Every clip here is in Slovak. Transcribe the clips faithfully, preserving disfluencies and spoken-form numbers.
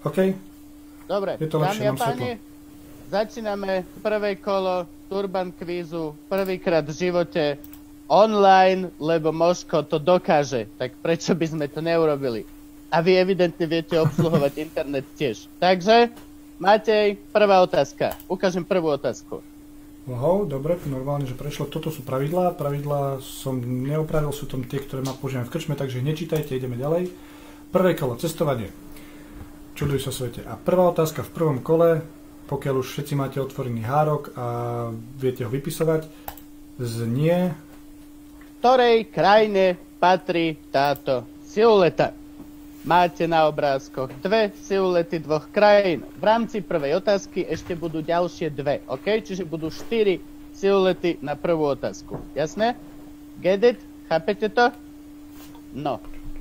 OK? Dobre, Je to lepšie, dámy a mám páni, začíname prvé kolo Turban kvízu, prvýkrát v živote online, lebo Moško to dokáže, tak prečo by sme to neurobili? A vy evidentne viete obsluhovať internet tiež. Takže, Matej, prvá otázka. Ukážem prvú otázku. Ohou, dobre, normálne, že prešlo. Toto sú pravidlá. Pravidlá som neopravil, sú tam tie, ktoré ma používam v krčme, takže nečítajte, ideme ďalej. Prvé kolo, cestovanie. Čuduj sa svete. A prvá otázka v prvom kole, pokiaľ už všetci máte otvorený hárok a viete ho vypisovať, znie... Ktorej krajine patrí táto siluleta? Máte na obrázkoch dve silulety dvoch krajín. V rámci prvej otázky ešte budú ďalšie dve, OK? Čiže budú štyri silulety na prvú otázku. Jasné? Get it? Chápete to? No.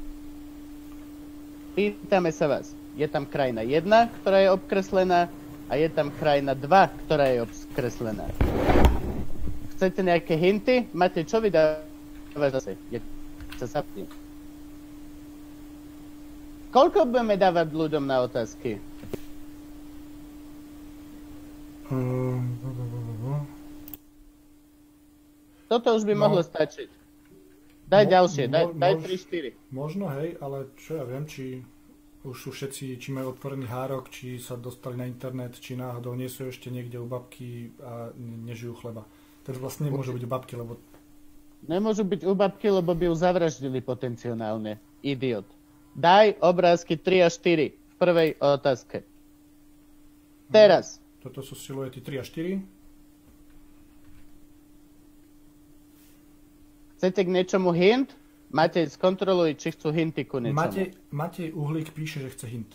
Pýtame sa vás. Je tam krajina jedna, ktorá je obkreslená, a je tam krajina dva, ktorá je obkreslená. Chcete nejaké hinty? Máte, čo vydávaš zase? Je, sa zapni. Koľko budeme dávať ľuďom na otázky? Toto už by No. mohlo stačiť. Daj Mo- ďalšie, daj, mo- daj mož- tri štyri. Možno, hej, ale čo ja viem, či už sú všetci, či majú otvorený hárok, či sa dostali na internet, či náhodou nie sú ešte niekde u babky a ne- nežijú chleba. Takže vlastne nemôžu byť u babky, lebo... Nemôžu byť u babky, lebo by ju zavraždili potenciálne. Idiot. Daj obrázky tri a štyri v prvej otázke. Teraz. Toto sú siluety tri a štyri. Chcete k niečomu hint? Matej, skontroluj, či chcú hinty ku niečomu. Matej, Matej Uhlík píše, že chce hint.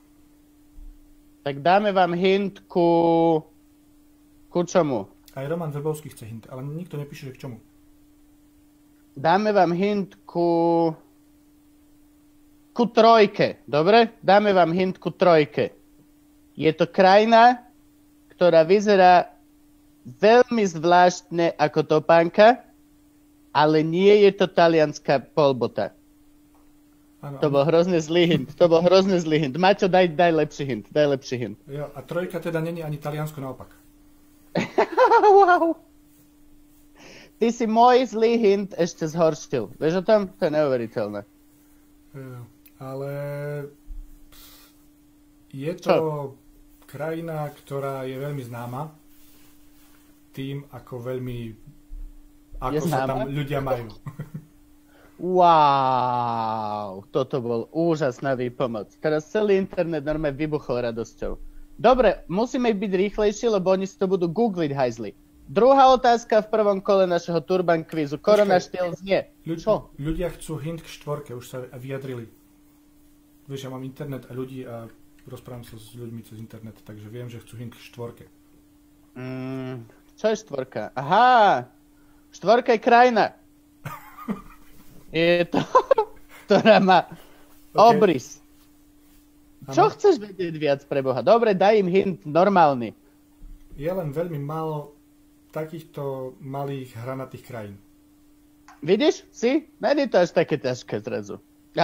Tak dáme vám hint ku... ku čomu? Aj Roman Vrbovský chce hint, ale nikto nepíše, že k čomu. Dáme vám hint ku... ku trojke, dobre? Dáme vám hint ku trojke. Je to krajina, ktorá vyzerá veľmi zvláštne ako topánka, ale nie je to talianská polbota. Áno, To bol hrozne zlý hint, to bol hrozne zlý hint. Maťo, daj, daj lepší hint, daj lepší hint. Jo, a trojka teda není ani Taliansko, naopak. Wow. Ty si môj zlý hint ešte zhoršil. Vieš o tom? To je neuveriteľné. Jo, ale je to Čo? krajina, ktorá je veľmi známa tým, ako veľmi ako Je sa známa? tam ľudia majú. Wow, toto bol úžasná výpomoc. Teraz celý internet normálne vybuchol radosťou. Dobre, musíme byť rýchlejší, lebo oni si to budú googliť, hajzli. Druhá otázka v prvom kole našeho Turban kvízu. Korona štýl znie. Ľud, Čo? ľudia chcú hint k štvorke, už sa vyjadrili. Vieš, ja mám internet a ľudí a rozprávam sa s ľuďmi cez internet, takže viem, že chcú hint k štvorke. Mm, čo je štvorka? Aha, štvorka je krajina. Je to, ktorá má obrys. Čo Áno. chceš vedieť viac pre Boha? Dobre, daj im hint normálny. Je len veľmi málo takýchto malých hranatých krajín. Vidíš? Si? Není to až také ťažké zrazu.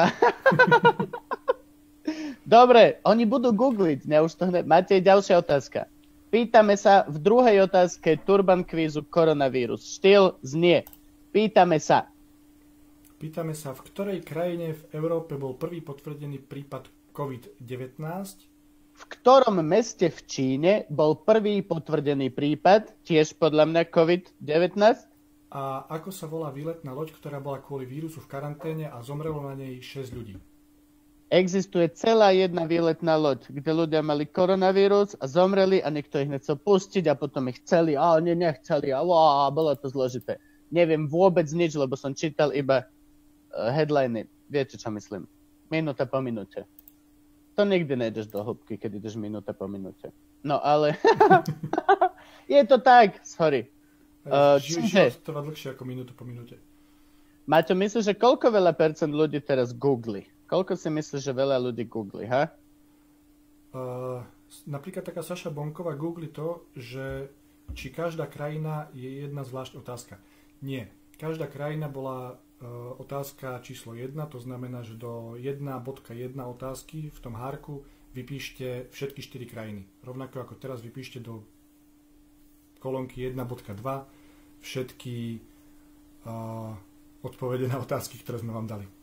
Dobre, oni budú googliť. Ne, už to hneď. Máte ďalšia otázka. Pýtame sa v druhej otázke Turban kvízu koronavírus. Štýl znie. Pýtame sa. Pýtame sa, v ktorej krajine v Európe bol prvý potvrdený prípad covid devätnásť? V ktorom meste v Číne bol prvý potvrdený prípad, tiež podľa mňa covid devätnásť? A ako sa volá výletná loď, ktorá bola kvôli vírusu v karanténe a zomrelo na nej šesť ľudí? Existuje celá jedna výletná loď, kde ľudia mali koronavírus a zomreli a niekto ich nechcel pustiť a potom ich chceli, a oni nechceli a á, bolo to zložité. Neviem vôbec nič, lebo som čítal iba uh, headliny. Viete, čo myslím? Minúta po minúte. To nikdy nejdeš do hĺbky, keď ideš minúta po minúte. No ale je to tak, sorry. Uh, Ži- čiže- Život trvá dlhšie ako minútu po minúte. Maťo, myslíš, že koľko veľa percent ľudí teraz googli? Koľko si myslíš, že veľa ľudí googli, ha? Uh, napríklad taká Saša Bonková googli to, že či každá krajina je jedna zvlášť otázka. Nie. Každá krajina bola otázka číslo jedna, to znamená, že do jeden bodka jeden otázky v tom hárku vypíšte všetky štyri krajiny. Rovnako ako teraz vypíšte do kolónky jeden bodka dva všetky uh, odpovede na otázky, ktoré sme vám dali.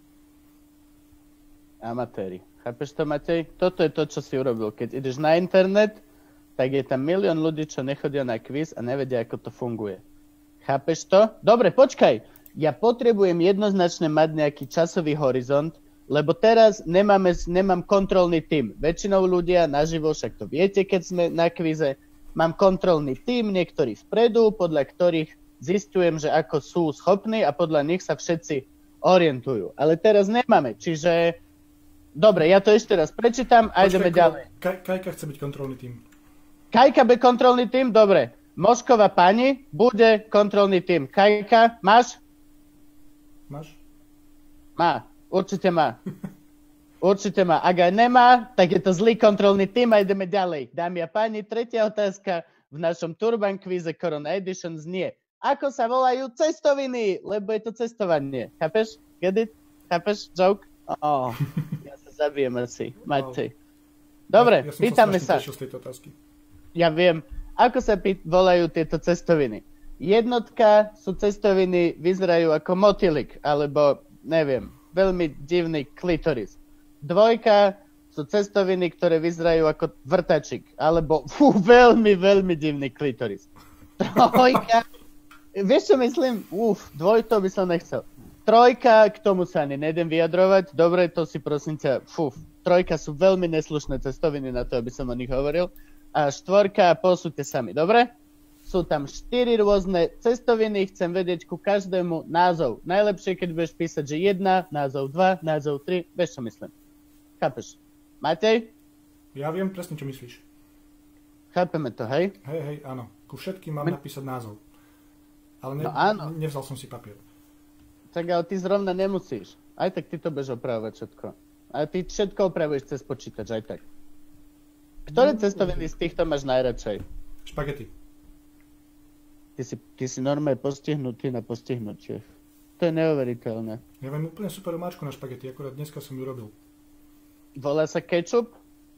Amatéri. Chápeš to, Matej? Toto je to, čo si urobil. Keď ideš na internet, tak je tam milión ľudí, čo nechodia na kvíz a nevedia, ako to funguje. Chápeš to? Dobre, počkaj. Ja potrebujem jednoznačne mať nejaký časový horizont, lebo teraz nemáme, nemám kontrolný tím. Väčšinou ľudia naživo, však to viete, keď sme na kvíze, mám kontrolný tím, niektorí vpredu, podľa ktorých zistujem, že ako sú schopní a podľa nich sa všetci orientujú. Ale teraz nemáme, čiže... Dobre, ja to ešte raz prečítam a ideme ďalej. Kaj, Kajka chce byť kontrolný tím. Kajka bude kontrolný tím? Dobre. Mošková pani bude kontrolný tím. Kajka, máš? Máš? Má. Určite má. Určite má. Ak aj nemá, tak je to zlý kontrolný tím a ideme ďalej. Dámy a páni, tretia otázka v našom Turban Quize Corona Edition znie. Ako sa volajú cestoviny? Lebo je to cestovanie. Chápeš? Get it? Chápeš? Joke? Oh, ja sa zabijem asi. Matej. Dobre, ja, ja pýtame sa. Ja som sa strašne tešil z tejto otázky. Ja viem. Ako sa pý- volajú tieto cestoviny? Jednotka sú cestoviny, vyzerajú ako motylik, alebo, neviem, veľmi divný klitoris. Dvojka sú cestoviny, ktoré vyzerajú ako vrtačik, alebo fú, veľmi, veľmi divný klitoris. Trojka, vieš čo myslím? Uf, dvoj to by som nechcel. Trojka, k tomu sa ani nedem vyjadrovať. Dobre, to si prosím ťa, fú, trojka sú veľmi neslušné cestoviny na to, aby som o nich hovoril. A štvorka, posúďte sami, dobre? Sú tam štyri rôzne cestoviny, chcem vedieť ku každému názov. Najlepšie, keď budeš písať, že jedna, názov dva, názov tri, vieš čo myslím. Chápeš? Matej? Ja viem presne, čo myslíš. Chápeme to, hej? Hej, hej, áno. Ku všetkým mám My... napísať názov. Ale ne... no, áno. nevzal som si papier. Tak ale ty zrovna nemusíš. Aj tak ty to budeš opravovať všetko. A ty všetko opravuješ cez počítač, aj tak. Ktoré cestoviny z týchto máš najradšej? Špagety. Ty si, ty si normálne postihnutý na postihnutiach. To je neuveriteľné. Ja viem úplne super omáčku na špagety, akurát dneska som ju robil. Volá sa ketchup?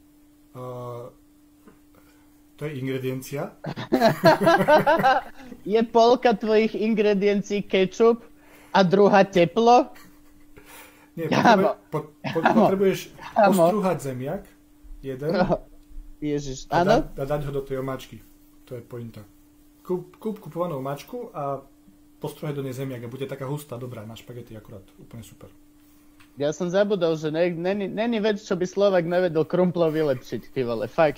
Uh, to je ingrediencia. Je polka tvojich ingrediencií ketchup a druhá teplo? Nie, potrebuje, po, po, potrebuješ ostrúhať zemiak, jeden, no. Ježiš, a, áno? da, a dať ho do tej omáčky. To je pointa. Kúp, kúp kupovanú omáčku a postrúhaj do nej zemiak a bude taká hustá, dobrá, na špagety akurát. Úplne super. Ja som zabudol, že ne, není, není vec, čo by Slovak nevedel Krumplov vylepšiť, ty vole, fakt.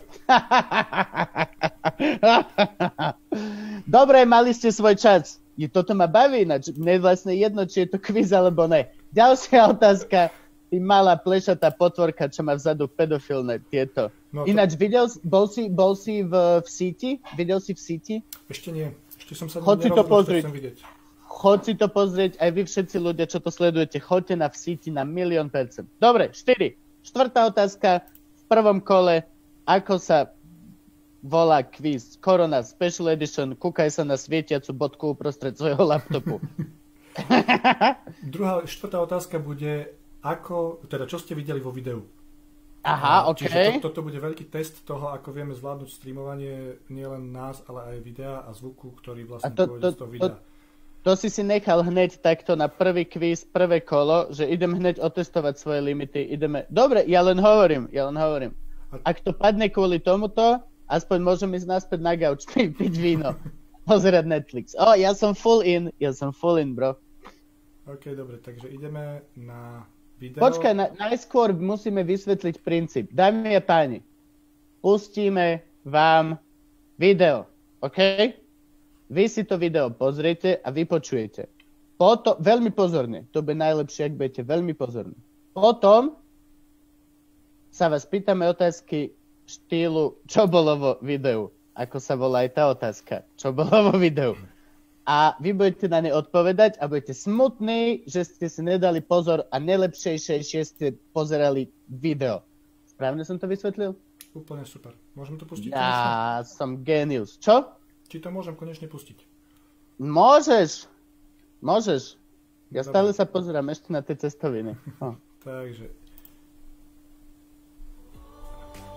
Dobre, mali ste svoj čas. Je, toto ma baví, ináč mne vlastne jedno, či je to kvíz alebo ne. Ďalšia otázka, ty malá plešatá potvorka, čo má vzadu pedofilné tieto. No to... Ináč, videl, bol si, bol si v, v síti? Videl si v síti? Ešte nie, ešte som sa nerozhodol, čo chcem vidieť. Choď si to pozrieť, aj vy všetci ľudia, čo to sledujete, choďte na v síti na milión percent. Dobre, štyri. Štvrtá otázka v prvom kole, ako sa volá kvíz Corona Special Edition, kúkaj sa na svietiacu bodku uprostred svojho laptopu. Druhá, štvrtá otázka bude, ako, teda čo ste videli vo videu. Aha, okej. Čiže to, toto bude veľký test toho, ako vieme zvládnuť streamovanie nielen nás, ale aj videa a zvuku, ktorý vlastne to, pôjde to, z toho videa. To, to si si nechal hneď takto na prvý kvíz, prvé kolo, že idem hneď otestovať svoje limity, ideme... Dobre, ja len hovorím, ja len hovorím. Ak to padne kvôli tomuto, aspoň môžem ísť naspäť na gauč, piť víno, pozerať Netflix. O, ja som full in, ja som full in, bro. OK, dobre, takže ideme na video. Počkaj, na, najskôr musíme vysvetliť princíp. Dámy a páni, pustíme vám video, OK? Vy si to video pozriete a vypočujete. Potom, veľmi pozorne, to bude najlepšie, ak budete veľmi pozorní. Potom sa vás pýtame otázky štýlu, čo bolo vo videu. Ako sa volá aj tá otázka, čo bolo vo videu. A vy budete na ne odpovedať a budete smutní, že ste si nedali pozor a najlepšejšie ste pozerali video. Správne som to vysvetlil? Úplne super. Môžem to pustiť? Ja konečne? Som genius. Čo? Či to môžem konečne pustiť? Môžeš. Môžeš. Ja Dobre. Stále sa pozerám ešte na tie cestoviny. Oh. Takže...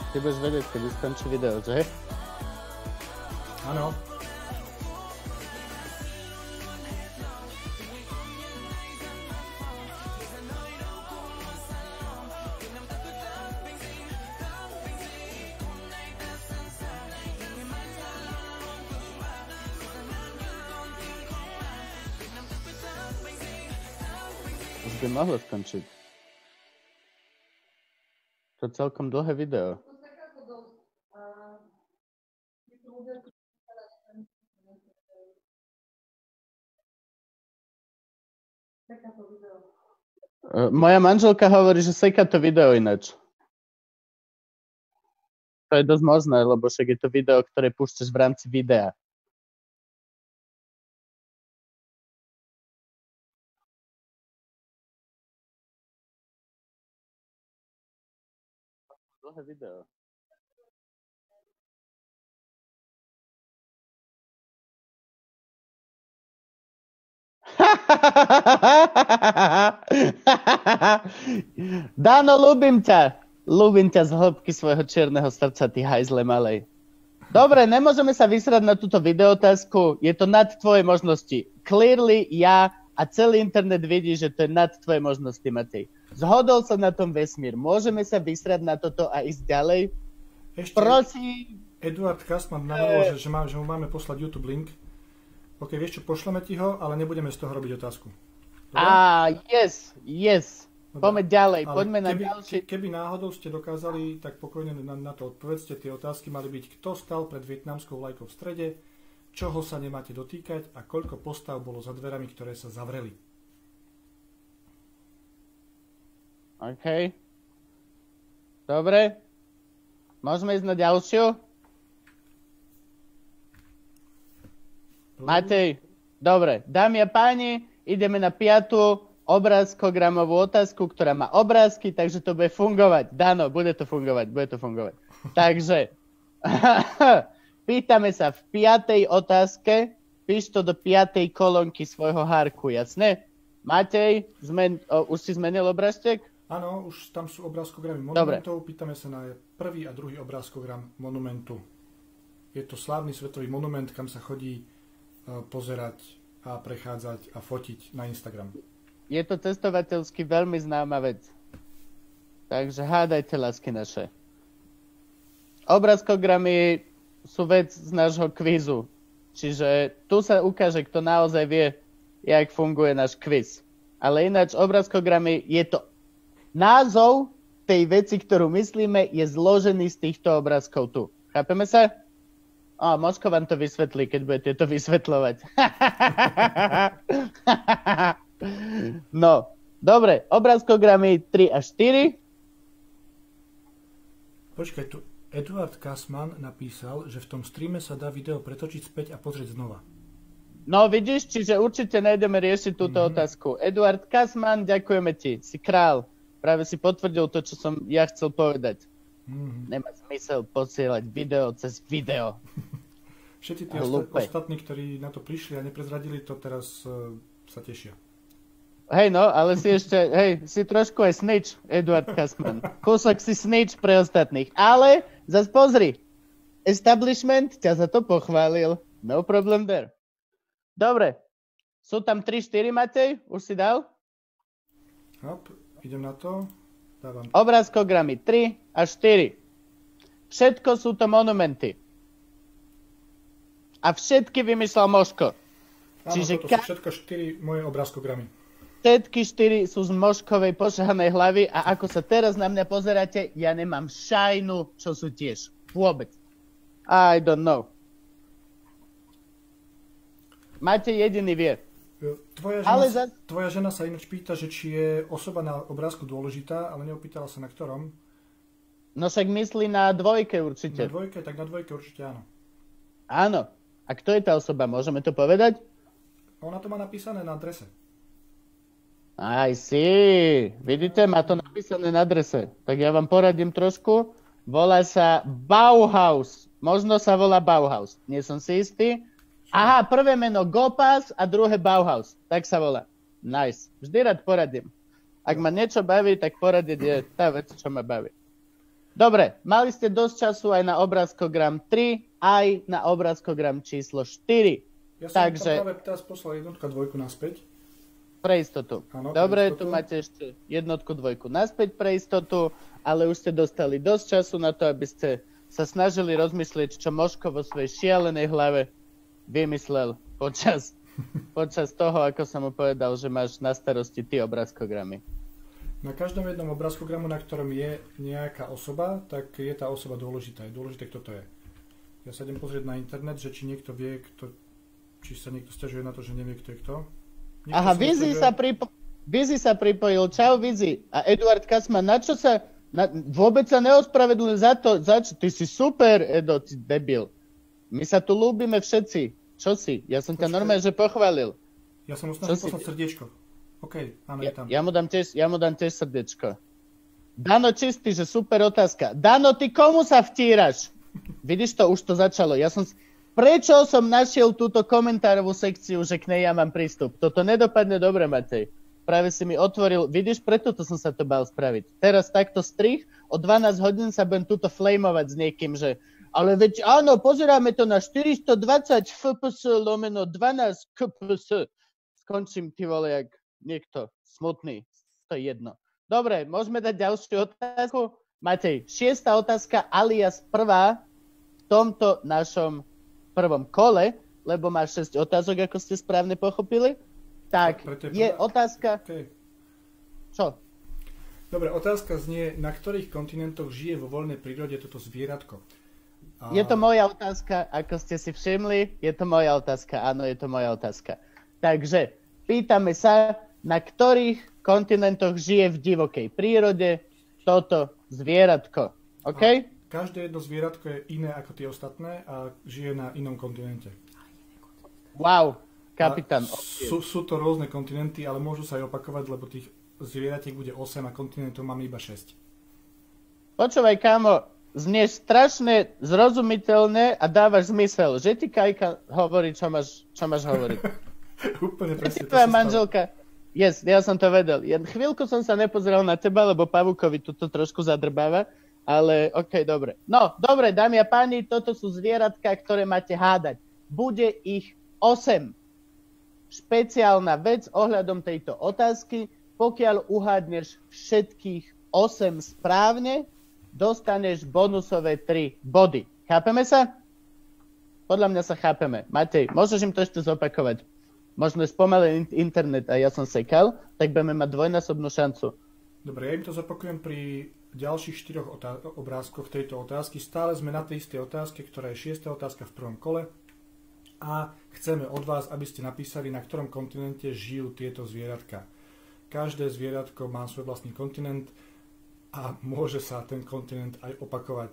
Ty budeš vedieť, keď skončí video, že? Áno. Už by mohlo skončiť. To je celkom dlhé video. Moja manželka hovorí, že seká to video ináč. To je dosť možné, lebo však je to video, ktoré púšťaš v rámci videa. Dlhé video. Dano, ľúbim ťa. Ľúbim ťa z hĺbky svojho čierneho srdca, ty hajzle malej. Dobre, nemôžeme sa vysrať na túto videootázku. Je to nad tvoje možnosti. Clearly ja a celý internet vidí, že to je nad tvoje možnosti, Matej. Zhodol sa na tom vesmír. Môžeme sa vysrať na toto a ísť ďalej? Ešte Prosím. Eduard Kasman navrhol, že, že, má, že mu máme poslať YouTube link. OK, vieš čo, pošleme ti ho, ale nebudeme z toho robiť otázku. Á, yes, yes. Dobre. Poďme ďalej, Ale poďme na keby, ďalšie. Keby náhodou ste dokázali, tak pokojne na, na to odpovedzte. Tie otázky mali byť, kto stal pred vietnamskou vlajkou v strede, čoho sa nemáte dotýkať a koľko postav bolo za dverami, ktoré sa zavreli. OK. Dobre. Môžeme ísť na ďalšiu? Matej, dobre. Dámy a páni, ideme na piatú obrázkogramovú otázku, ktorá má obrázky, takže to bude fungovať. Dano, bude to fungovať, bude to fungovať. Takže, pýtame sa v piatej otázke, píš to do piatej kolónky svojho hárku, jasné? Matej, zmen, o, už si zmenil obráztek? Áno, už tam sú obrázkogramy monumentov. Dobre. Pýtame sa na prvý a druhý obrázkogram monumentu. Je to slávny svetový monument, kam sa chodí uh, pozerať a prechádzať a fotiť na Instagram. Je to cestovateľsky veľmi známa vec. Takže hádajte, lásky naše. Obrázkogramy sú vec z nášho kvízu. Čiže tu sa ukáže, kto naozaj vie, jak funguje náš kvíz. Ale ináč obrázkogramy je to názov tej veci, ktorú myslíme, je zložený z týchto obrázkov tu. Chápeme sa? Á, Moško vám to vysvetlí, keď budete to vysvetľovať. No, dobre. Obrázkogramy tri a štyri. Počkaj, tu Eduard Kasman napísal, že v tom streame sa dá video pretočiť späť a pozrieť znova. No vidíš, čiže určite nájdeme riešiť túto mm-hmm. otázku. Eduard Kasman, ďakujeme ti, si král. Práve si potvrdil to, čo som ja chcel povedať. Mm-hmm. Nemá zmysel posielať video cez video. Všetci tí osta- ostatní, ktorí na to prišli a neprezradili to, teraz uh, sa tešia. Hej no, ale si ešte, hej, si trošku aj snitch, Eduard Kasman. Kúsok si snitch pre ostatných. Ale, zas pozri, establishment ťa za to pochválil. No problem there. Dobre, sú tam tri štyri, Matej? Už si dal? Hop, idem na to. Dávam. Obrázkogramy tri a štyri. Všetko sú to monumenty. A všetky vymyslel Moško. Áno, Čiže toto ka- sú všetko štyri moje obrázkogramy. Všetky štyri sú z Moškovej pošahanej hlavy a ako sa teraz na mňa pozeráte, ja nemám šajnu, čo sú tiež. Vôbec. I don't know. Máte jediný vie. Tvoja žena, Ale za... tvoja žena sa ináč pýta, že či je osoba na obrázku dôležitá, ale neopýtala sa na ktorom. No však myslí na dvojke určite. Na dvojke, tak na dvojke určite áno. Áno. A kto je tá osoba? Môžeme to povedať? Ona to má napísané na adrese. I see. Vidíte, má to napísané na adrese. Tak ja vám poradím trošku. Volá sa Bauhaus. Možno sa volá Bauhaus. Nie som si istý. Aha, prvé meno Gopas a druhé Bauhaus. Tak sa volá. Nice. Vždy rád poradím. Ak ma niečo baví, tak poradiť je tá vec, čo ma baví. Dobre, mali ste dosť času aj na obrázkogram tri, aj na obrázkogram číslo štyri. Ja som Takže... práve teraz poslal jednotku a dvojku naspäť. Pre istotu. Áno, dobre, pre istotu. Tu máte ešte jednotku, dvojku naspäť pre istotu, ale už ste dostali dosť času na to, aby ste sa snažili rozmyslieť, čo Moško vo svojej šialenej hlave vymyslel počas, počas toho, ako som mu povedal, že máš na starosti ty obrázkogramy. Na každom jednom obrázkogramu, na ktorom je nejaká osoba, tak je tá osoba dôležitá. Je dôležité, kto to je. Ja sa idem pozrieť na internet, že či niekto vie, kto, či sa niekto sťažuje na to, že nevie, kto je kto. Niekto Aha, sa Vizi myslí, sa, že... pripo- Vizi sa pripojil. Čau, Vizi. A Eduard Kasman, na čo sa... Na... Vôbec sa neospravedlňujem za to, za čo... Ty si super, Edo, ty debil. My sa tu ľúbime všetci. Čo si? Ja som ťa Počkej. normálne, že pochválil. Ja som mu snažil poslať srdiečko. OK, áno, Ja, je tam. ja, mu dám tiež, ja mu dám tiež srdiečko. Dano Čistý, že super otázka. Dano, ty komu sa vtíraš? Vidíš to, už to začalo. Ja som... Prečo som našiel túto komentárovú sekciu, že k nej ja mám prístup? Toto nedopadne dobre, Matej. Práve si mi otvoril... Vidíš, preto to som sa to bál spraviť. Teraz takto strih, o dvanásť hodín sa budem tuto flamovať s niekým, že... Ale veď áno, pozeráme to na štyristodvadsať ef pé es lomeno dvanásť ká pé es. Skončím, ty vole, jak niekto smutný. To je jedno. Dobre, môžeme dať ďalšiu otázku? Matej, šiesta otázka alias prvá v tomto našom prvom kole, lebo máš šesť otázok, ako ste správne pochopili. Tak, je, je otázka... Okay. Čo? Dobre, otázka znie, na ktorých kontinentoch žije vo voľnej prírode toto zvieratko? A... Je to moja otázka, ako ste si všimli, je to moja otázka, áno, je to moja otázka. Takže, pýtame sa, na ktorých kontinentoch žije v divokej prírode toto zvieratko. OK? A každé jedno zvieratko je iné ako tie ostatné a žije na inom kontinente. Wow, kapitán. Sú, sú to rôzne kontinenty, ale môžu sa aj opakovať, lebo tých zvieratiek bude osem a kontinentov máme iba šesť. Počúvaj, kámo, znieš strašne zrozumiteľné a dávaš zmysel. Že ti Kajka hovorí, čo máš, čo máš hovoriť. Úplne presne. Tvoja manželka... Yes, ja som to vedel. Ja chvíľku som sa nepozeral na teba, lebo Pavúkovi toto trošku zadrbáva, ale okej, okay, dobre. No, dobre, dámy a páni, toto sú zvieratka, ktoré máte hádať. Bude ich osem. Špeciálna vec ohľadom tejto otázky, pokiaľ uhádneš všetkých osem správne, dostaneš bonusové tri body. Chápeme sa? Podľa mňa sa chápeme. Matej, môžeš im to ešte zopakovať? Možno je spomalý internet a ja som sekal, tak budeme mať dvojnásobnú šancu. Dobre, ja im to zopakujem pri ďalších štyroch otá- obrázkoch tejto otázky. Stále sme na tej istej otázke, ktorá je šiesta otázka v prvom kole. A chceme od vás, aby ste napísali, na ktorom kontinente žijú tieto zvieratka. Každé zvieratko má svoj vlastný kontinent a môže sa ten kontinent aj opakovať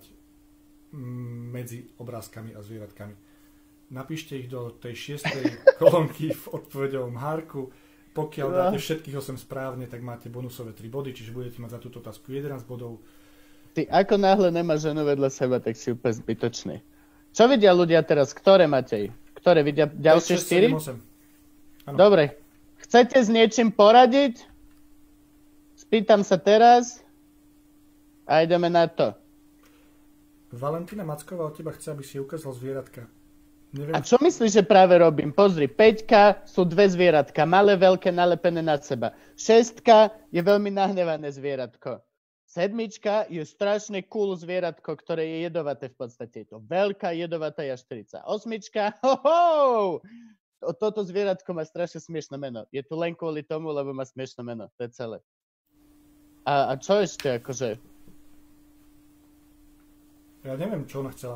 medzi obrázkami a zvieratkami. Napíšte ich do tej šiestej kolónky v odpovedovom hárku. Pokiaľ dáte všetkých osem správne, tak máte bonusové tri body, čiže budete mať za túto otázku jedenásť bodov. Ty ako náhle nemáš ženu vedľa seba, tak si úplne zbytočný. Čo vidia ľudia teraz? Ktoré, Matej? Ktoré vidia ďalšie štyri? Dobre. Chcete s niečím poradiť? Spýtam sa teraz a ideme na to. Valentína Macková od teba chce, aby si ukázal zvieratka. Neviem. A čo myslíš, že práve robím? Pozri, päťka sú dve zvieratka, malé, veľké, nalepené na seba. Šestka je veľmi nahnevané zvieratko. Sedmička je strašne cool zvieratko, ktoré je jedovaté v podstate. Je to veľká jedovatá jašterica. Osmička, hoho! Toto zvieratko má strašne smiešné meno. Je tu len kvôli tomu, lebo má smiešné meno. To je celé. A, a čo ešte, akože? Ja neviem, čo ona chcela.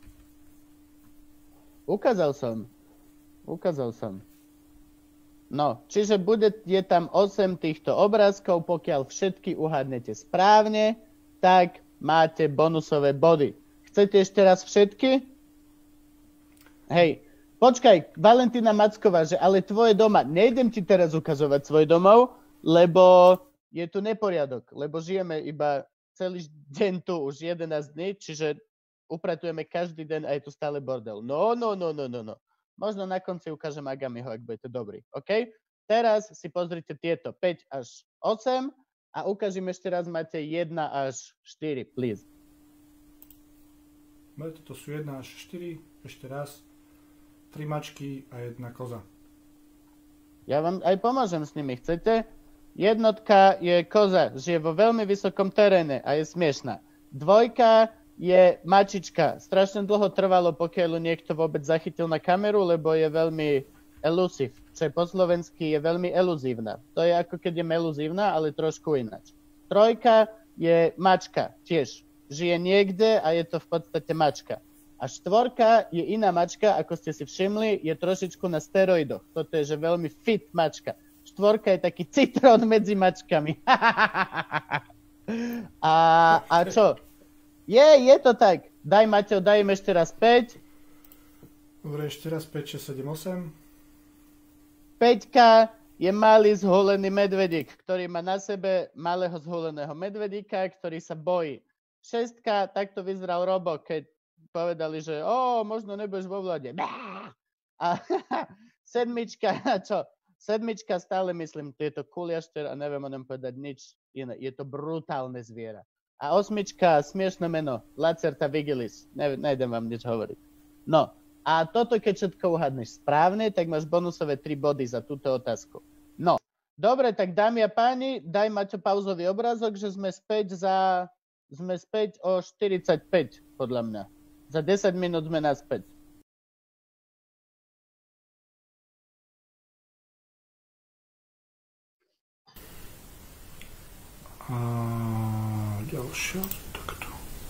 Ukázal som. Ukázal som. No, čiže bude, je tam osem týchto obrázkov, pokiaľ všetky uhádnete správne, tak máte bonusové body. Chcete ešte raz všetky? Hej, počkaj, Valentína Macková, že ale tvoje doma, nejdem ti teraz ukazovať svoj domov, lebo je tu neporiadok, lebo žijeme iba celý deň tu, už jedenásť dní, čiže upratujeme každý deň a je tu stále bordel. No, no, no, no, no, no. Možno na konci ukážem Agamiho, ak budete dobrý. OK? Teraz si pozrite tieto päť až osem a ukážem ešte raz, máte jeden až štyri, please. Toto sú jedna až štyri, ešte raz, tri mačky a jedna koza. Ja vám aj pomôžem s nimi, chcete? Jednotka je koza, žije vo veľmi vysokom teréne a je smiešná. Dvojka je mačička. Strašne dlho trvalo, pokiaľ ju niekto vôbec zachytil na kameru, lebo je veľmi elusive, čo je po slovensky je veľmi eluzívna. To je ako keď je meluzívna, ale trošku ináč. Trojka je mačka, tiež. Žije niekde a je to v podstate mačka. A štvorka je iná mačka, ako ste si všimli, je trošičku na steroidoch. Toto je, že veľmi fit mačka. Štvorka je taký citrón medzi mačkami. a, a čo? Je, je to tak. Daj, Maťo, daj im ešte raz päť. Dobre, ešte raz päť, šesť, sedem, osem. Peťka je malý zhulený medvedík, ktorý má na sebe malého zhuleného medvedíka, ktorý sa bojí. Šestka, takto vyzeral Robo, keď povedali, že o, možno nebudeš vo vláde. A sedmička, čo? Sedmička stále myslím, je to kuliašter a neviem o ňom povedať nič iné. Je to brutálne zviera. A osmička, smiešné meno, Lacerta vigilis. Ne, nejdem vám nič hovoriť. No, a toto, keď všetko uhádneš správne, tak máš bonusové tri body za túto otázku. No, dobre, tak dámy a páni, daj Maťo pauzový obrázok, že sme späť za... Sme späť o štyridsaťpäť, podľa mňa. Za desať minút sme naspäť. A ďalšia, takto.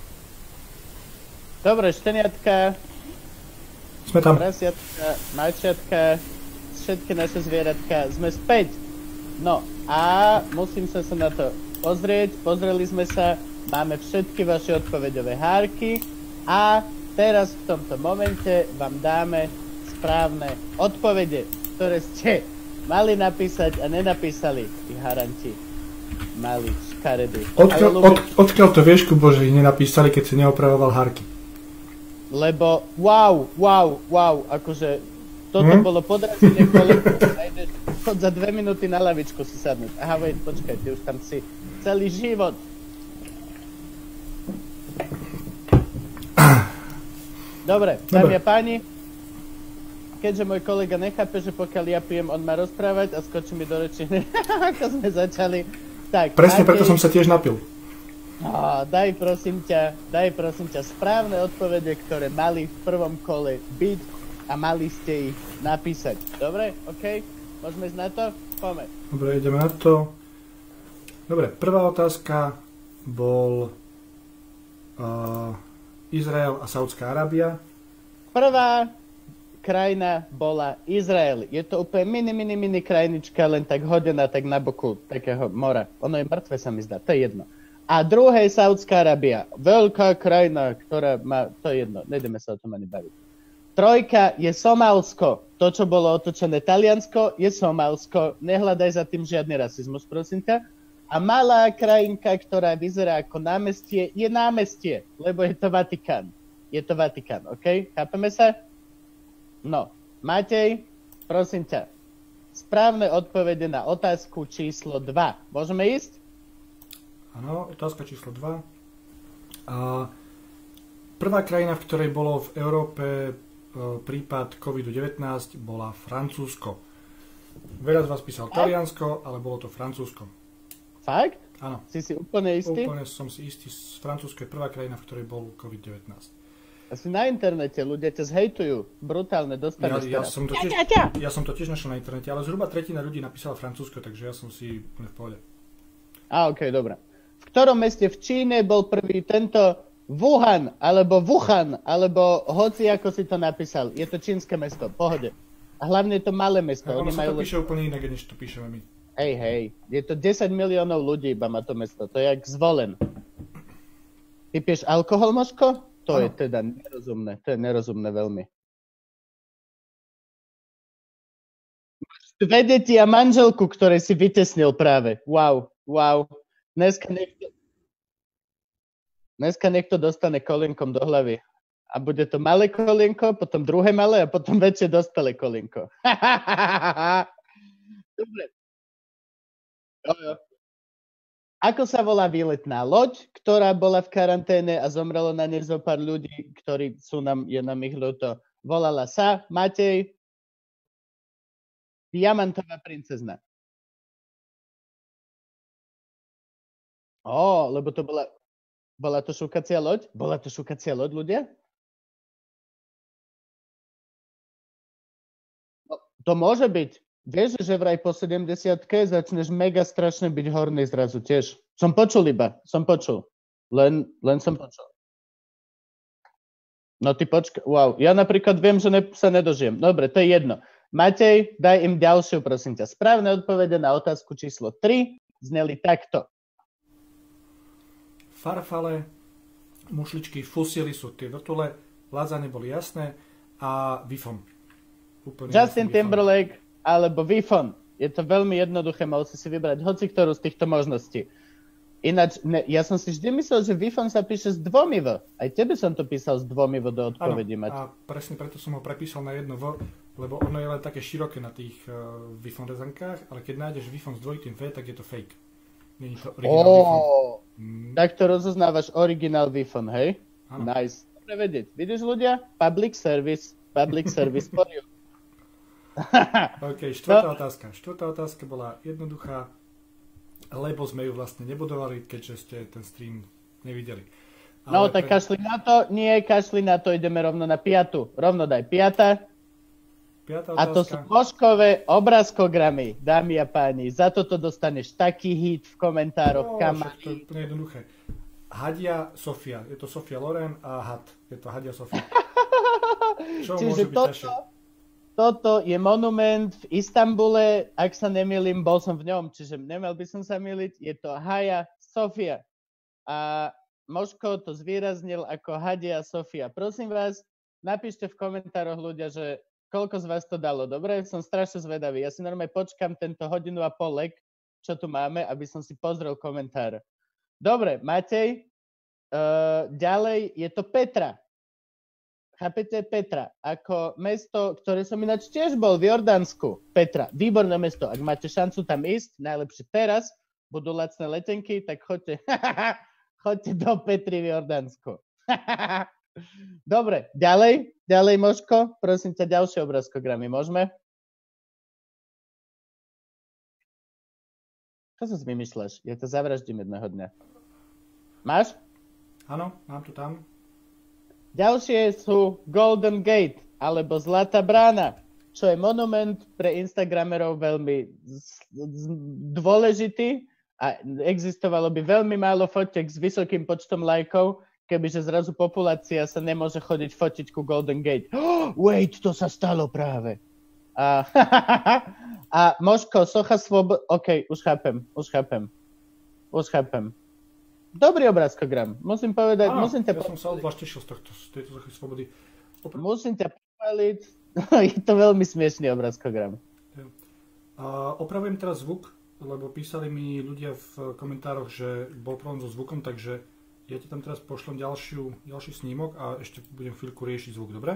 Dobre, šteniatka, Sme tam. prasiatka, mačiatka, všetky naše zvieratka, sme späť. No a musím sa sa na to pozrieť, pozreli sme sa, máme všetky vaše odpoveďové hárky a teraz v tomto momente vám dáme správne odpovede, ktoré ste mali napísať a nenapísali. Tí haranti mali škaredí. Odkiaľ, od, odkiaľ to vieš, Kubo, že ich nenapísali, keď si neopravoval hárky? Lebo wow, wow, wow, akože toto hm? bolo podrazenie kolegu a ideš chod za dve minúty na lavičku si sadnúť. Aha, wait, počkaj, ty už tam si celý život. Dobre, dámy a páni, keďže môj kolega nechápe, že pokiaľ ja pijem, on má rozprávať a skočí mi do reči, ako sme začali, tak... Presne Matej, preto som sa tiež napil. Á, daj prosím ťa, daj prosím ťa správne odpovede, ktoré mali v prvom kole byť a mali ste ich napísať. Dobre? OK? Môžeme ísť na to? Poďme. Dobre, ideme na to. Dobre, prvá otázka bol uh, Izrael a Saudská Arábia. Prvá krajina bola Izrael. Je to úplne mini, mini, mini krajnička, len tak hodená tak na boku takého mora. Ono je mŕtve, sa mi zdá, to je jedno. A druhé je Saudská Arábia. Veľká krajina, ktorá má... To je jedno, nejdeme sa o tom ani baviť. Trojka je Somálsko. To, čo bolo otočené Taliansko, je Somálsko. Nehľadaj za tým žiadny rasizmus, prosím ťa. A malá krajinka, ktorá vyzerá ako námestie, je námestie, lebo je to Vatikán. Je to Vatikán, OK? Chápeme sa? No, Matej, prosím ťa. Správne odpovede na otázku číslo dva. Môžeme ísť? Áno, otázka číslo dva. A prvá krajina, v ktorej bolo v Európe e, prípad kovid devätnásť, bola Francúzsko. Veľa z vás písal Taliansko, ale bolo to Francúzsko. Fakt? Áno. Si si úplne istý? Úplne som si istý. Francúzsko je prvá krajina, v ktorej bol kovid devätnásť. Asi na internete, ľudia ťa zhejtujú. Brutálne, dostaneš ja, ja, teraz. som to tiež, ja som to tiež našiel na internete, ale zhruba tretina ľudí napísala Francúzsko, takže ja som si úplne v pohode. Á, okej, okay, dobré. V ktorom meste v Číne bol prvý tento Wuhan, alebo Wuhan, alebo hoci ako si to napísal. Je to čínske mesto, v pohode. A hlavne je to malé mesto. No, ono sa to majú... píše úplne inak, než to píšeme my. Hej, hej, je to desať miliónov ľudí iba má to mesto, to je jak Zvolen. Ty pieš alkohol, Moško? To ano. Je teda nerozumné, to je nerozumné veľmi. Máš dve deti a manželku, ktoré si vytesnil práve. Wow, wow. Dneska niekto, dneska niekto dostane kolinkom do hlavy. A bude to malé kolinko, potom druhé malé a potom väčšie dospelé kolinko. Dobre. Jo, jo. Ako sa volá výletná loď, ktorá bola v karanténe a zomrelo na nej zo pár ľudí, ktorí sú nám, je nám ich ľúto. Volala sa, Matej, Diamantová princezna. Ó, lebo to bola, bola to šukacia loď? Bola to šukacia loď, ľudia? No, to môže byť. Vieš, že vraj po sedemdesiatke začneš mega strašne byť horný zrazu tiež. Som počul iba, som počul. Len, len som počul. No ty počka, wow. Ja napríklad viem, že ne, sa nedožijem. Dobre, to je jedno. Matej, daj im ďalšiu, prosím ťa. Správne odpovede na otázku číslo tri zneli takto. Farfale, mušličky, fusily sú tie vrtule, ládzanie boli jasné a Wi-Fi. Úplne Justin Timberlake alebo Wi-Fi. Je to veľmi jednoduché, mal si si vybrať hoci ktorú z týchto možností. Ináč, ne, ja som si vždy myslel, že Wi-Fi sa píše s dvomi V. Aj tebe som to písal s dvomi V do odpovedí. Áno, a presne preto som ho prepísal na jedno V, lebo ono je len také široké na tých uh, Wi-Fi rezankách, ale keď nájdeš Wi-Fi s dvojitým V, tak je to fake. Nie je to originál oh, Wi-Fi. Mm. Tak to rozoznávaš originál Wi-Fi, hej? Áno. Nice. Dobre vedieť. Vidíš ľudia? Public service. Public service for you. OK, štvrtá no. otázka. Štvrtá otázka bola jednoduchá, lebo sme ju vlastne nebudovali, keďže ste ten stream nevideli. Ale no, tak pre... kašli na to. Nie, kašli na to. Ideme rovno na piatu. Rovno daj piata. Piatá otázka. A to sú Moškové obrázkogramy, dámy a páni. Za toto dostaneš taký hit v komentároch. No, to je úplne jednoduché. Hadia Sofia. Je to Sofia Loren a Had. Je to Hadia Sofia. Čo Čiže môže byť toto, ťažšie? toto je monument v Istambule. Ak sa nemýlim, bol som v ňom, čiže nemal by som sa myliť. Je to Hagia Sofia. A Moško to zvýraznil ako Hadia Sofia. Prosím vás, napíšte v komentároch ľudia, že koľko z vás to dalo, dobre? Som strašne zvedavý. Ja si normálne počkam tento hodinu a pol lek, čo tu máme, aby som si pozrel komentáre. Dobre, Matej, uh, ďalej je to Petra. Chápete? Petra. Ako mesto, ktoré som ináč tiež bol v Jordánsku. Petra. Výborné mesto. Ak máte šancu tam ísť, najlepšie teraz, budú lacné letenky, tak choďte, choďte do Petry v Jordánsku. Dobre, ďalej, ďalej Moško, prosím ťa, ďalšie obrázkogramy, môžeme? Čo sa vymýšľaš? Ja to zavraždím jedného dňa. Máš? Áno, mám to tam. Ďalšie sú Golden Gate, alebo Zlatá brána, čo je monument pre Instagramerov veľmi dôležitý a existovalo by veľmi málo fotiek s vysokým počtom lajkov, kebyže zrazu populácia sa nemôže chodiť fotiť ku Golden Gate. Oh, wait, to sa stalo práve. A, a Moško, socha svobody... OK, už chápem, už chápem. Už chápem. Dobrý obrázkogram. Musím povedať... Áno, musím ťa ja som sa odvlášť tešil z, tohto, z tejto sochy svobody. Opr- musím ťa pochváliť. Je to veľmi smiešný obrázkogram. A opravujem teraz zvuk, lebo písali mi ľudia v komentároch, že bol problém so zvukom, takže ja ti tam teraz pošlem ďalšiu, ďalší snímok a ešte budem chvíľku riešiť zvuk, dobre?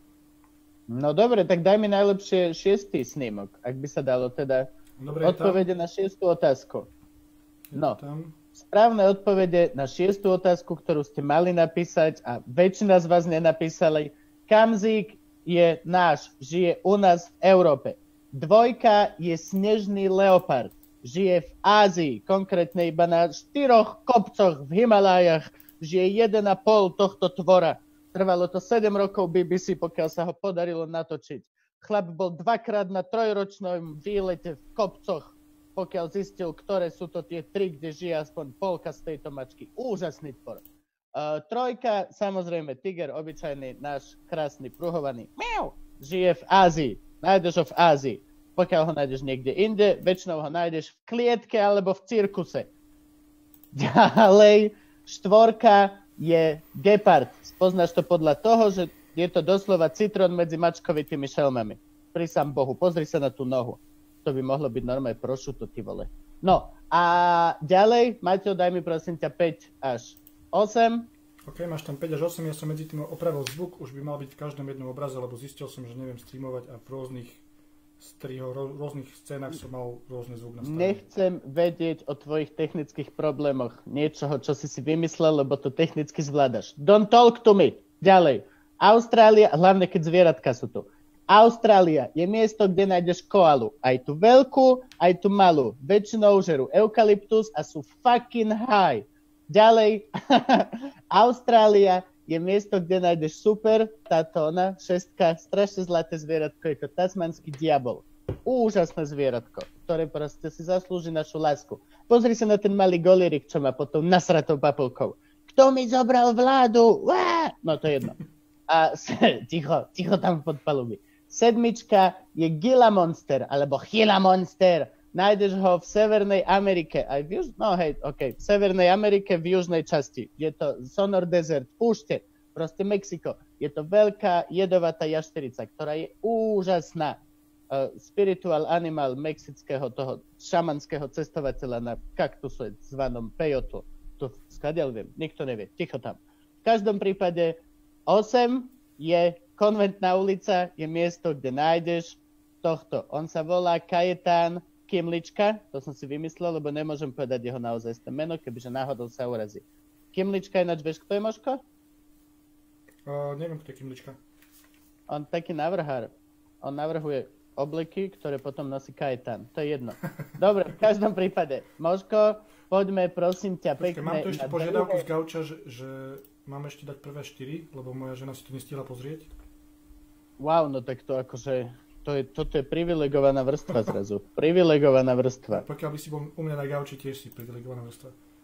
No dobre, tak daj mi najlepšie šiestý snímok, ak by sa dalo teda dobre, odpovede na šiestu otázku. No, správne odpovede na šiestu otázku, ktorú ste mali napísať a väčšina z vás nenapísali. Kamzík je náš, žije u nás v Európe. Dvojka je snežný leopard. Žije v Ázii, konkrétne iba na štyroch kopcoch v Himalájach. Žije jeden a pol tohto tvora. Trvalo to sedem rokov bé bé cé, pokiaľ sa ho podarilo natočiť. Chlap bol dvakrát na trojročnom výlete v kopcoch, pokiaľ zistil, ktoré sú to tie tri, kde žije aspoň polka z tejto mačky. Úžasný tvor. Uh, trojka, samozrejme, tiger, obyčajný, náš krásny, pruhovaný. Miau! Žije v Ázii. Nájdeš ho v Ázii. Pokiaľ ho nájdeš niekde inde, väčšinou ho nájdeš v klietke alebo v cirkuse. Ďalej, štvorka je gepard. Spoznáš to podľa toho, že je to doslova citrón medzi mačkovitými šelmami. Pri sám Bohu, pozri sa na tú nohu. To by mohlo byť normálne prosciutto, ty vole. No, a ďalej, Maťo, daj mi prosím ťa päť až osem. OK, máš tam päť až osem, ja som medzi tým opravil zvuk, už by mal byť v každom jednom obraze, lebo zistil som, že neviem streamovať a v rôznych striho, v rôznych scénach som mal rôzne zvuk nastavené. Nechcem vedieť o tvojich technických problémoch. Niečoho, čo si si vymyslel, lebo to technicky zvládaš. Don't talk to me. Ďalej. Austrália, hlavne keď zvieratka sú tu. Austrália je miesto, kde nájdeš koalu. Aj tú veľkú, aj tú malú. Väčšinou žerú eukalyptus a sú fucking high. Ďalej. Austrália je miesto, kde nájdeš super, táto ona, šestka, strašne zlaté zvieratko, je to tasmanský diabol. Úžasné zvieratko, ktoré proste si zaslúži našu lásku. Pozri sa na ten malý golírik, čo má potom nasratou papulkou. Kto mi zobral vládu? Uá! No to je jedno. A ticho, ticho tam pod palubí. Sedmička je Gila Monster, alebo Gila Monster. Nájdeš ho v Severnej Amerike. Aj v juž... No hej, okej. Okay. V Severnej Amerike v južnej časti. Je to Sonor Desert, púšte. Proste Mexiko. Je to veľká jedovatá jašterica, ktorá je úžasná. Uh, spiritual animal mexického toho šamanského cestovateľa na kaktuse zvanom peyote. To skadiaľ viem, nikto nevie. Ticho tam. V každom prípade osem je konventná ulica, je miesto, kde nájdeš tohto. On sa volá Kajetán Kimlička, to som si vymyslel, lebo nemôžem povedať jeho naozaj meno, kebyže náhodou sa urazí. Kimlička ináč, vieš, kto je Moško? Uh, neviem, kto je Kimlička. On taký navrhár. On navrhuje obleky, ktoré potom nosí Kajetán. To je jedno. Dobre, v každom prípade. Moško, poďme, prosím ťa, Počkej, pekne. mám tu ešte požiadavku druhé... z Gauča, že, že máme ešte dať prvé štyri, lebo moja žena si to nestihla pozrieť. Wow, no tak to akože, to je, toto je privilegovaná vrstva zrazu. Privilegovaná vrstva. Pokiaľ by si bol u mňa na Gauči, tiež si privilegovaná vrstva.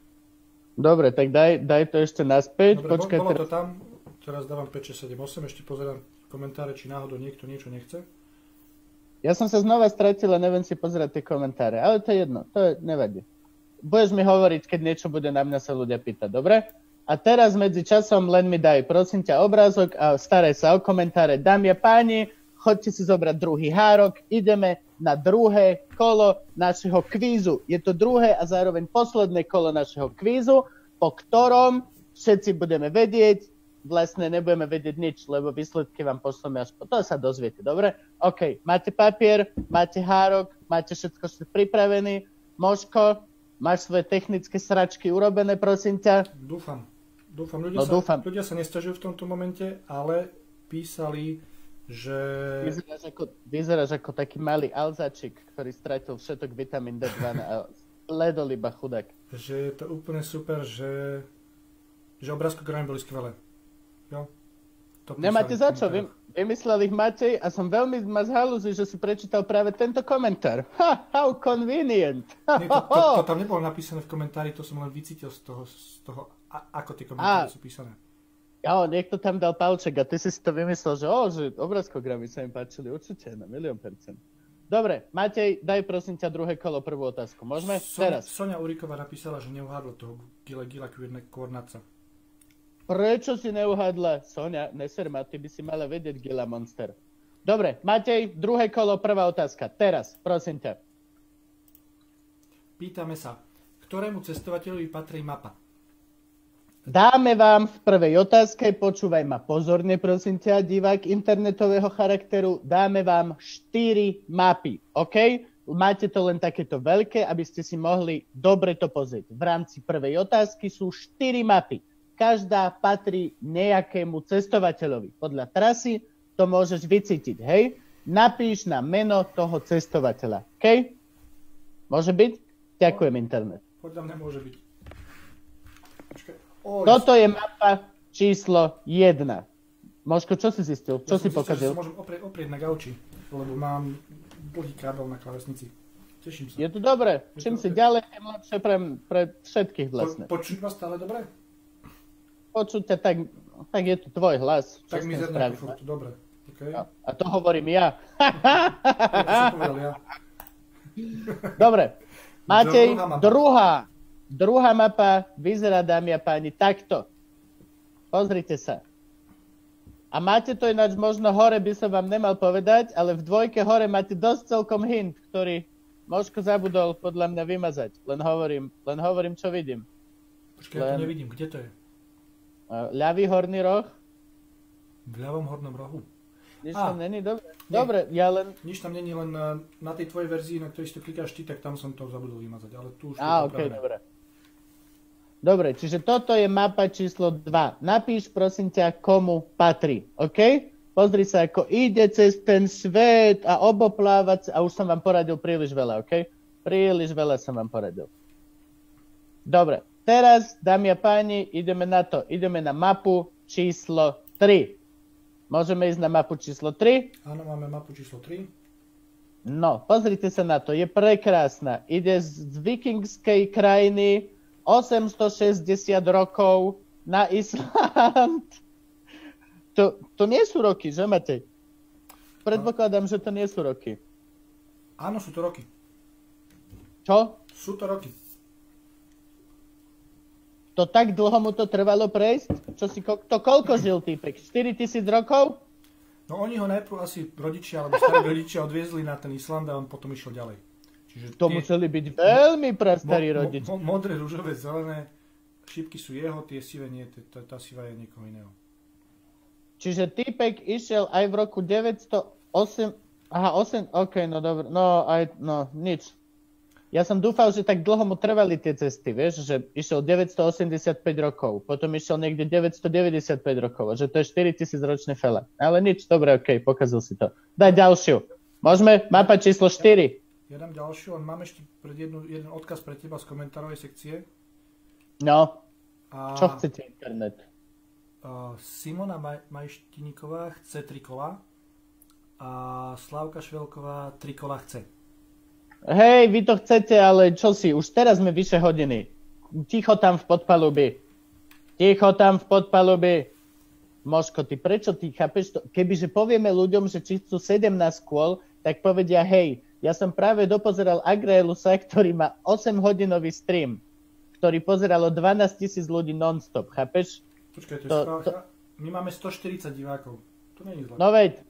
Dobre, tak daj, daj to ešte naspäť. Dobre, Počkaj, bolo teraz... to tam, teraz dávam päť, šesť, sedem, osem, ešte pozerám komentáre, či náhodou niekto niečo nechce. Ja som sa znova stratil a neviem si pozerať tie komentáre, ale to je jedno, to je, nevadí. Budeš mi hovoriť, keď niečo bude na mňa sa ľudia pýtať, dobre? A teraz medzi časom len mi daj, prosím ťa, obrázok a staraj sa o komentáre. Dámy a páni, choďte si zobrať druhý hárok, ideme na druhé kolo našeho kvízu. Je to druhé a zároveň posledné kolo našeho kvízu, po ktorom všetci budeme vedieť, vlastne nebudeme vedieť nič, lebo výsledky vám pošleme až po to, sa dozviete, dobre? OK, máte papier, máte hárok, máte všetko ste pripravený. Moško, máš svoje technické sračky urobené, prosím ťa? Dúfam. Dúfam. Ľudia, No, sa, dúfam. ľudia sa nesťažujú v tomto momente, ale písali, že... Vyzeráš ako, vyzeráš ako taký malý alzačik, ktorý stratil všetok vitamín dé dva a ledol iba chudák. Že je to úplne super, že, že obrázkogramy boli skvelé. Jo? To Nemáte za čo, Vy, vymyslel ich Matej a som veľmi ma zhalúzil, že si prečítal práve tento komentár. Ha, how convenient. Nie, to, to, to tam nebolo napísané v komentári, to som len vycítil z toho, z toho a, ako tie komentáry a, sú písané. Jo, niekto tam dal palček a ty si si to vymyslel, že, oh, že obrázkogramy sa im páčili, určite, na milión percent. Dobre, Matej, daj prosím ťa druhé kolo, prvú otázku. Môžeme? Son, Teraz. Sonia Uriková napísala, že neuhádla toho Gila Gila Kvornaca. Prečo si neuhádla? Sonia, neser ma, ty by si mala vedieť Gila Monster. Dobre, Matej, druhé kolo, prvá otázka. Teraz, prosím ťa. Pýtame sa, ktorému cestovateľovi patrí mapa? Dáme vám v prvej otázke, počúvaj ma pozorne, prosím ťa, divák internetového charakteru, dáme vám štyri mapy, OK? Máte to len takéto veľké, aby ste si mohli dobre to pozrieť. V rámci prvej otázky sú štyri mapy. Každá patrí nejakému cestovateľovi. Podľa trasy to môžeš vycítiť, hej? Napíš na meno toho cestovateľa, OK? Môže byť? Ďakujem, internet. Podľa mňa môže byť. Počkaj. Oh, Toto je mapa číslo jedna. Moško, čo si zistil? Čo ja si zistil, pokazil? Ja sa môžem oprieť, oprieť na gauči, lebo mám dlhý kábel na klávesnici. Teším sa. Je to dobré. Je Čím to si okay. ďalej, tým lepšie pre, pre všetkých vlastne. Po, počuť ma stále dobre? Počuť ťa, tak, tak je to tvoj hlas. Čo Tak s mi tým zjedná spravíš, furt, dobre. Okay. no? A to hovorím ja. Ja som povedal ja. Dobre. Matej, Druhá mapa. druhá. Druhá mapa vyzerá, dámy a páni, takto. Pozrite sa. A máte to ináč možno hore, by som vám nemal povedať, ale v dvojke hore máte dosť celkom hint, ktorý Moško zabudol podľa mňa vymazať. Len hovorím, len hovorím, čo vidím. Počkaj, ja to nevidím. Kde to je? Ľavý horný roh. V ľavom hornom rohu. Nič tam není? Dobre. Dobre, ja len... Nič tam není, len na, na tej tvojej verzii, na ktorej si to klikáš ty, tak tam som to zabudol vymazať, ale tu už... Á, okej, okay, dobre. Dobre, čiže toto je mapa číslo dva. Napíš, prosím ťa, komu patrí, OK? Pozri sa, ako ide cez ten svet a oboplávať, a už som vám poradil príliš veľa, OK? Príliš veľa som vám poradil. Dobre, teraz, dámy a páni, ideme na to. Ideme na mapu číslo tri. Môžeme ísť na mapu číslo tri? Áno, máme mapu číslo tri. No, pozrite sa na to, je prekrásna. Ide z, z vikingskej krajiny osemstošesťdesiat rokov na Island. To, to nie sú roky, že Matej? Predpokladám, že to nie sú roky. Áno, sú to roky. Čo? Sú to roky. To tak dlho mu to trvalo prejsť? Čo si, to koľko žil týpek? štyri tisíc rokov? No oni ho najprv asi rodičia, alebo starí rodičia odviezli na ten Island a on potom išiel ďalej. Čiže to tie... museli byť veľmi prastarí mo, rodičia. Mo, mo, modré, ružové, zelené, šípky sú jeho, tie sivé nie, tá, tá siva je niekoho iného. Čiže týpek išiel aj v roku deväťsto osem... Aha, osem... OK, no dobro, no aj, no, nič. Ja som dúfal, že tak dlho mu trvali tie cesty, vieš, že išiel deväťstoosemdesiatpäť rokov, potom išiel niekde deväťstodeväťdesiatpäť rokov, a že to je štyritisíc ročné fele. Ale nič, dobre, OK, pokazil si to. Daj ďalšiu. Môžeme? Mapa číslo štyri. Ja dám ďalšiu, on mám ešte pred jednu, jeden odkaz pre teba z komentárovej sekcie. No, a, čo chcete internet? Uh, Simona Maj- Majštiníková chce tri kola a Slávka Švelková tri kola chce. Hej, vy to chcete, ale čo si, už teraz sme vyše hodiny. Ticho tam v podpalubi. Ticho tam v podpalubi. Moško, ty prečo ty chápeš to? Kebyže povieme ľuďom, že či chcú sedemnásť kôl, tak povedia, hej, ja som práve dopozeral Agrelusa, ktorý má osemhodinový stream, ktorý pozeralo dvanásť tisíc ľudí non-stop, chápeš? Počkaj, to je to, to... My máme stoštyridsať divákov. To nie je zle. No veď.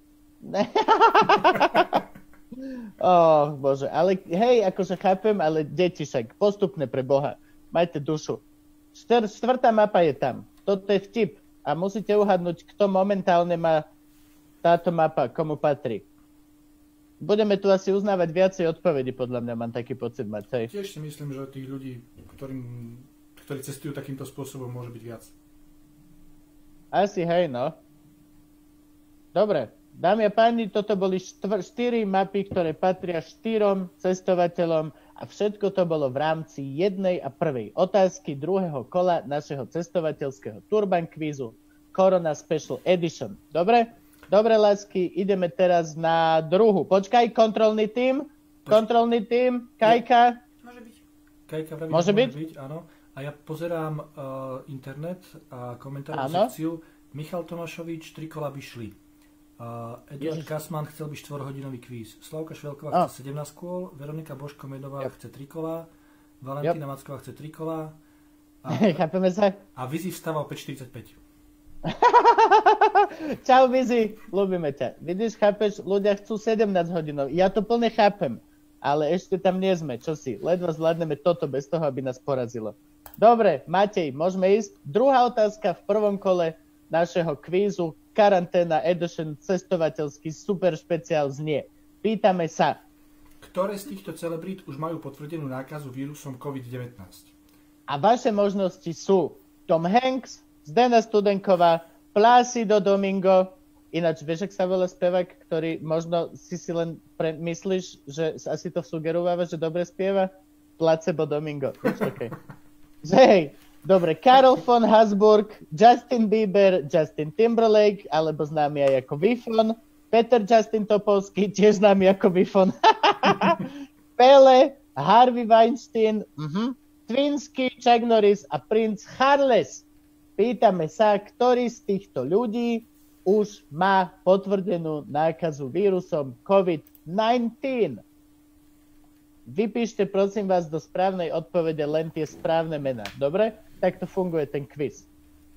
Oh, bože, ale hej, akože chápem, ale deti však, postupne pre Boha, majte dušu. Štr- štvrtá mapa je tam, toto je vtip a musíte uhadnúť, kto momentálne má táto mapa, komu patrí. Budeme tu asi uznávať viacej odpovedí, podľa mňa mám taký pocit, Matej. Tiež si myslím, že tých ľudí, ktorým, ktorí cestujú takýmto spôsobom, môže byť viac. Asi hej, no. Dobre. Dámy a páni, toto boli štvr- štyri mapy, ktoré patria štyrom cestovateľom a všetko to bolo v rámci jednej a prvej otázky druhého kola našeho cestovateľského Turban Quizu Corona Special Edition. Dobre? Dobre, lásky, ideme teraz na druhú. Počkaj, kontrolný tím? Kontrolný tím? Kajka? Môže byť. Kajka vraví, môže byť? byť? Áno. A ja pozerám uh, internet a komentárovú sekciu. Michal Tomášovič, tri kola by šli. Uh, Eduard Ježiš. Kasman chcel byť štvorhodinový kvíz. Slavka Švelková oh. chce sedemnásť kôl, Veronika Božko-Medová yep. chce tri kola, Valentína yep. Macková chce tri kola a, chápeme sa? A Vizi vstáva o päť štyridsaťpäť. Čau Vizi, ľúbime ťa. Vidíš, chápeš, ľudia chcú sedemnásť hodinov. Ja to plne chápem, ale ešte tam nie sme. Čo si, ledva zvládneme toto bez toho, aby nás porazilo. Dobre, Matej, môžeme ísť. Druhá otázka v prvom kole našeho kvízu Karanténa Edition cestovateľský super špeciál znie. Pýtame sa. Ktoré z týchto celebrít už majú potvrdenú nákazu vírusom covid devätnásť? A vaše možnosti sú Tom Hanks, Zdena Studenková, Plácido Domingo. Ináč, vieš, ak sa volá spevák, ktorý možno si si len pre- myslíš, že asi to sugerováva, že dobre spieva? Placebo Domingo. Okay. Hej. Dobre, Karel von Habsburg, Justin Bieber, Justin Timberlake, alebo známy aj ako Wi-Fi, Peter Justin Topolsky, tiež známy ako Wi-Fi, Pele, Harvey Weinstein, uh-huh. Twinsky, Chuck Norris a Prince Charles. Pýtame sa, ktorý z týchto ľudí už má potvrdenú nákazu vírusom covid deväťnásť. Vypíšte, prosím vás, do správnej odpovede len tie správne mená. Dobre? Tak to funguje ten quiz.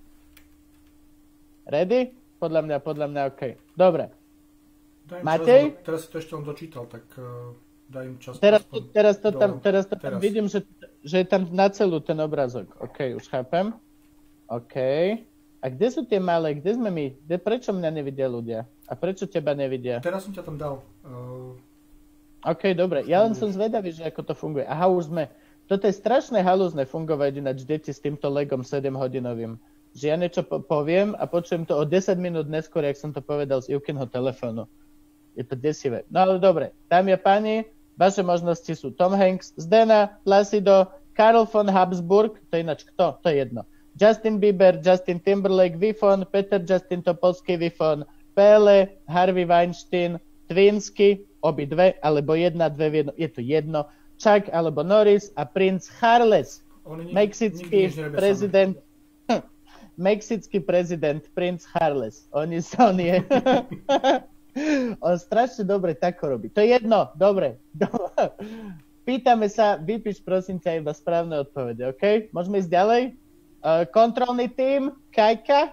Ready? Podľa mňa, podľa mňa, OK. Dobre. Daj Matej? Čas, teraz si to ešte len dočítal, tak uh, daj im čas. Teraz to, teraz to do... tam, teraz to teraz. tam vidím, že, že je tam na celú ten obrázok. OK, už chápem. OK. A kde sú tie malé? Kde sme my? Kde, prečo mňa nevidia ľudia? A prečo teba nevidia? Teraz som ťa tam dal. Uh... OK, dobre. Ja len som zvedavý, že ako to funguje. Aha, už sme. Toto je strašné halúzne fungovať ináč deti s týmto legom sedemhodinovým. Že ja niečo po- poviem a počujem to o desať minút neskôr, jak som to povedal z Ivkinho telefónu. Je to desivé. No ale dobre. Dámy a páni, vaše možnosti sú Tom Hanks, Zdena, Placido, Karl von Habsburg, to je ináč kto? To je jedno. Justin Bieber, Justin Timberlake, Vifon, Peter Justin Topolsky, Vifon, Pele, Harvey Weinstein, Twinsky, obidve, alebo jedna, dve, jedno, je to jedno, Chuck alebo Norris a princ Charles, mexický prezident, mexický prezident, princ Charles. Oni sa, on je, on strašne dobre tako robí. To je jedno, dobre. Pýtame sa, vypíš prosím ťa iba správne odpovede, OK? Môžeme ísť ďalej? Uh, kontrolný tím, Kajka?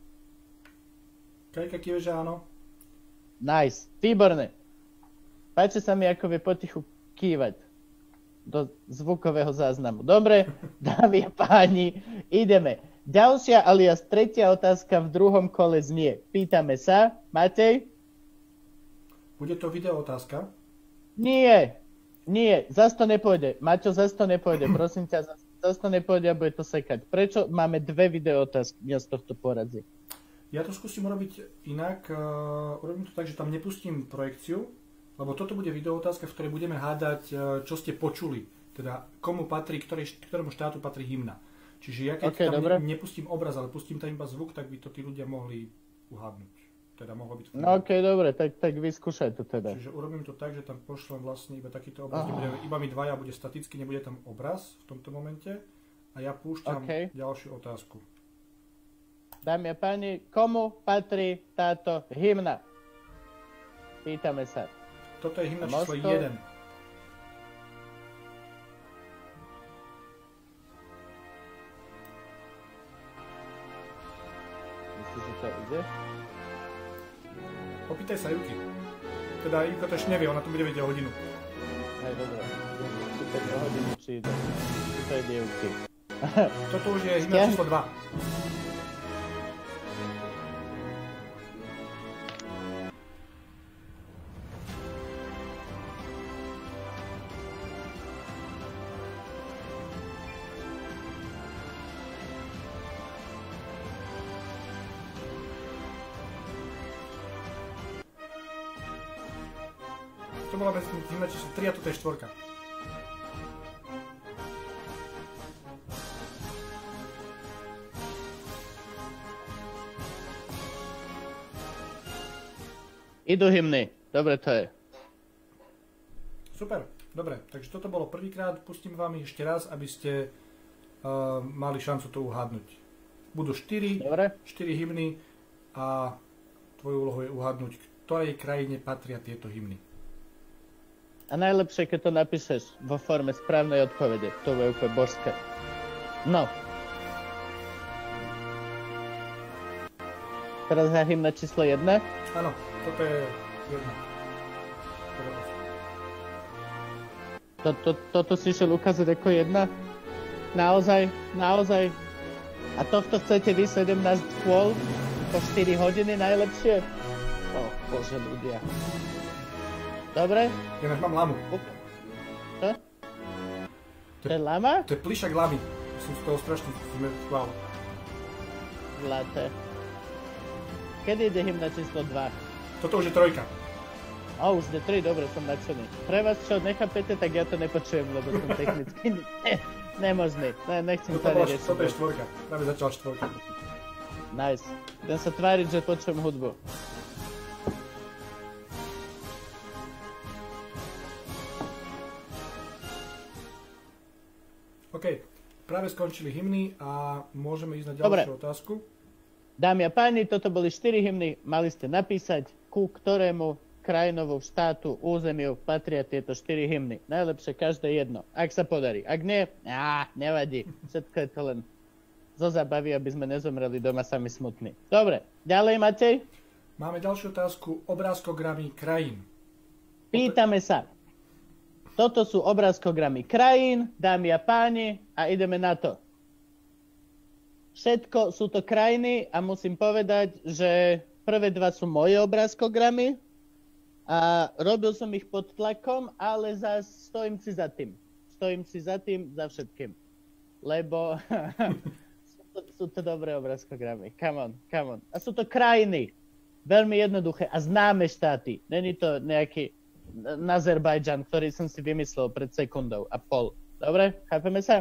Kajka kýve, že áno. Nice, výborné. Páči sa mi, ako vie potichu kývať do zvukového záznamu. Dobre, dámy a páni, ideme. Ďalšia alias tretia otázka v druhom kole znie. Pýtame sa, Matej? Bude to video otázka? Nie, nie, zas to nepôjde. Maťo, zas to nepôjde, prosím ťa, zas Zas to nepôjde a bude to sekať. Prečo máme dve video otázky z tohto poradzi? Ja to skúsim urobiť inak. Uh, urobím to tak, že tam nepustím projekciu, lebo toto bude video otázka, v ktorej budeme hádať, uh, čo ste počuli. Teda komu patrí, ktorý, ktorému štátu patrí hymna. Čiže ja keď okay, tam ne, nepustím obraz, ale pustím tam iba zvuk, tak by to tí ľudia mohli uhádnuť. Teda mohlo byť... No okej, okay, dobre, tak, tak vyskúšaj to teda. Čiže urobím to tak, že tam pošlem vlastne iba takýto obraz, oh. Nebude, iba mi dvaja, bude staticky, nebude tam obraz v tomto momente. A ja púšťam okay. ďalšiu otázku. Dámy a páni, komu patrí táto hymna? Pýtame sa. Toto je hymna číslo jeden. Myslíš, že to ide? Opýtaj sa Juky. Teda Juka to ešte nevie, ona tu bude vedieť o hodinu. Hej, dobré. Opýtaj o hodinu, či ide. To ide Juky. Toto už je hymna číslo dva. To bola bez hymna číslo tri a toto je štvorka. Idú hymny. Dobre to je. Super. Dobre. Takže toto bolo prvýkrát. Pustím vám ich ešte raz, aby ste uh, mali šancu to uhádnuť. Budú štyri. Dobre. štyri hymny a tvojou úlohou je uhádnuť, ktorej krajine patria tieto hymny. A najlepšie, keď to napíšeš vo forme správnej odpovede. To je úplne božské. No. Teraz je hymna číslo jedna. Áno, toto je jedna. To, to, toto si šiel ukázať ako jedna? Naozaj? Naozaj? A tohto chcete vy sedemnásť kôl? Po štyri hodiny najlepšie? O, bože ľudia. Dobre? Ja mám lamu. Čo? To je lama? To je plišak lamy. Som z toho strašne wow. Zlaté. Kedy ide hymna číslo dva? Toto už je trojka. O, už je tri, dobre, som nadšený. Pre vás, čo nechápete, tak ja to nepočujem, lebo som technicky ne, nemožný. Ne, nechcem to riešiť. Toto je štvorka. Práve začala štvorka. Nice. Idem sa tváriť, že počujem hudbu. OK, práve skončili hymny a môžeme ísť na ďalšiu Dobre. otázku. Dámy a páni, toto boli štyri hymny, mali ste napísať, ku ktorému krajinovu štátu, územiu patria tieto štyri hymny. Najlepšie každé jedno, ak sa podarí. Ak nie, á, nevadí. Všetko je to len zo zábavy, aby sme nezomreli doma sami smutní. Dobre, ďalej Matej? Máme ďalšiu otázku, obrázkogramy krajín. Pýtame sa. Toto sú obrázkogramy krajín, dámy a páni, a ideme na to. Všetko sú to krajiny a musím povedať, že prvé dva sú moje obrázkogramy a robil som ich pod tlakom, ale zas stojím si za tým. Stojím si za tým, za všetkým. Lebo sú, to, sú to dobré obrázkogramy. Come on, come on. A sú to krajiny. Veľmi jednoduché a známe štáty. Není to nejaký Azerbajdžan, ktorý som si vymyslel pred sekundou a pol. Dobre? Chápeme sa?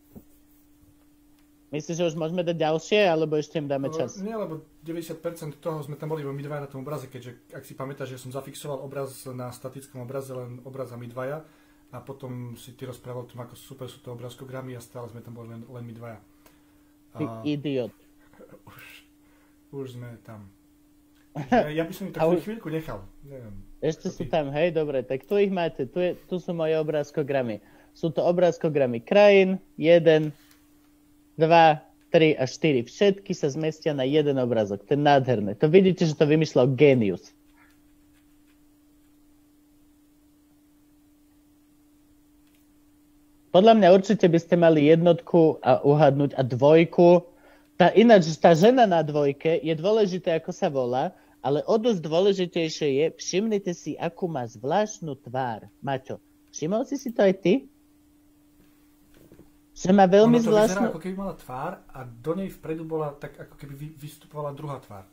Myslíš, že už môžeme dať ďalšie, alebo ešte im dáme čas? Nie, lebo deväťdesiat percent toho sme tam boli my dvaja na tom obraze, keďže, ak si pamätáš, že som zafixoval obraz na statickom obraze, len obraz a my dvaja, a potom si ty rozprával o tom, ako super sú to obrázkogramy a stále sme tam boli len, len my dvaja. Ty a... idiot. Už, už sme tam. Ja, ja by som ich tak už... chvíľku nechal. Neviem. Ešte sú tam, hej, dobre, tak tu ich máte, tu, je, tu sú moje obrázkogramy. Sú to obrázkogramy krajín, jeden, dva, tri a štyri. Všetky sa zmestia na jeden obrázok. To je nádherné. To vidíte, že to vymyslel génius. Podľa mňa určite by ste mali jednotku a uhadnúť a dvojku. Tá, ináč, tá žena na dvojke je dôležité, ako sa volá, ale o dosť dôležitejšie je, všimnite si, akú má zvláštnu tvár. Maťo, všimol si si to aj ty? Že má veľmi ono to zvláštnu... vyzerá, ako keby mala tvár a do nej vpredu bola tak, ako keby vystupovala druhá tvár.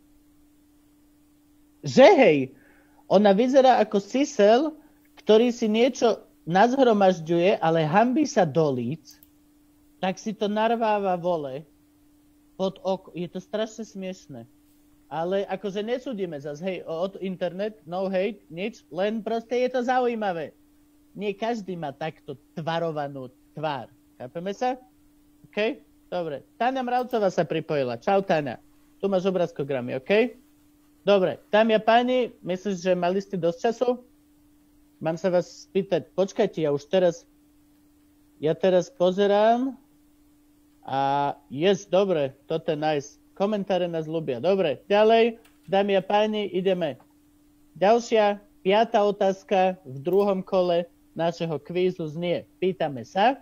Že hej, ona vyzerá ako sisel, ktorý si niečo nazhromažďuje, ale hanbí sa do líc, tak si to narváva vole pod oko. Je to strašne smiešné. Ale akože nesúdime zase, hej, od internet, no hate, nič, len proste je to zaujímavé. Nie každý má takto tvarovanú tvár. Chápeme sa? OK? Dobre. Táňa Mravcová sa pripojila. Čau, Táňa. Tu máš obrázkogramy, OK? Dobre. Dámy a páni, myslíš, že mali ste dosť času? Mám sa vás spýtať. Počkajte, ja už teraz... Ja teraz pozerám. A yes, dobre. Toto je nice. Komentáre nás ľúbia. Dobre. Ďalej. Dámy a páni, ideme. Ďalšia, piata otázka v druhom kole našeho kvízu znie. Pýtame sa...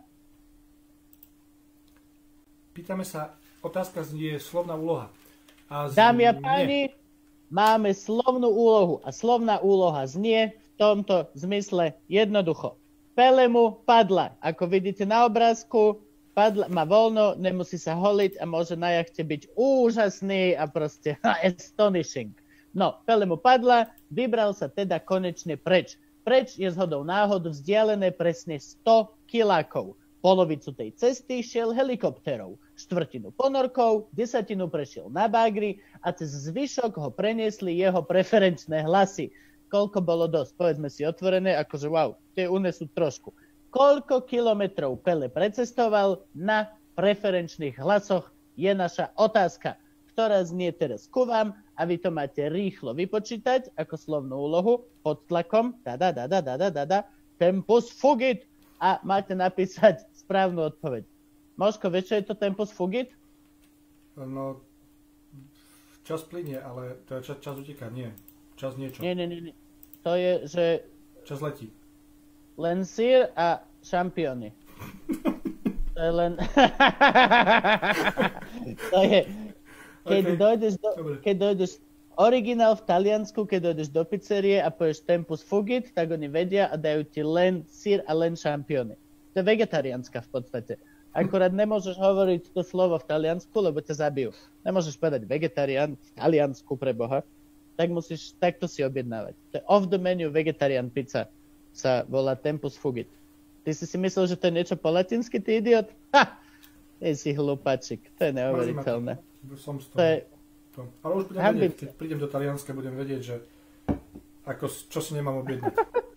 Pýtame sa, otázka znie slovná úloha. A znie... Dámy a páni, máme slovnú úlohu a slovná úloha znie v tomto zmysle jednoducho. Pelemu padla. Ako vidíte na obrázku, padla, má voľno, nemusí sa holiť a môže na jachte byť úžasný a proste astonishing. No, Pelemu padla, vybral sa teda konečne preč. Preč je zhodou náhod vzdialené presne sto kilákov. Polovicu tej cesty šiel helikopterov, štvrtinu ponorkou, desatinu prešiel na bagri a cez zvyšok ho preniesli jeho preferenčné hlasy. Koľko bolo dosť? Povedzme si otvorené, akože wow, tie unesú trošku. Koľko kilometrov Pele precestoval na preferenčných hlasoch je naša otázka, ktorá znie teraz ku vám a vy to máte rýchlo vypočítať ako slovnú úlohu pod tlakom da da da da da da da da tempus fugit a máte napísať správnu odpoveď. Moško, vieš, čo je to tempus fugit? No, čas plynie, ale to je čas, čas uteká, nie. Čas niečo. Nie, nie, nie. To je, že... Čas letí. Len sír a šampióny. To je len... to je... Keď okay. dojdeš do... Dobre. Keď dojdeš... Originál v Taliansku, keď dojdeš do pizzerie a povieš tempus fugit, tak oni vedia a dajú ti len sír a len šampióny. To je vegetariánska v podstate. Akurát nemôžeš hovoriť to slovo v Taliansku, lebo ťa zabijú. Nemôžeš povedať vegetarián v Taliansku pre Boha. Tak musíš takto si objednávať. To je off the menu vegetarian pizza. Sa volá tempus fugit. Ty si si myslel, že to je niečo po latinsky, ty idiot? Ha! Ty si hlupačik. To je neuveriteľné. Som z toho. To je... To. Ale už budem vedieť, keď prídem do Talianska, budem vedieť, že ako, čo si nemám objednať.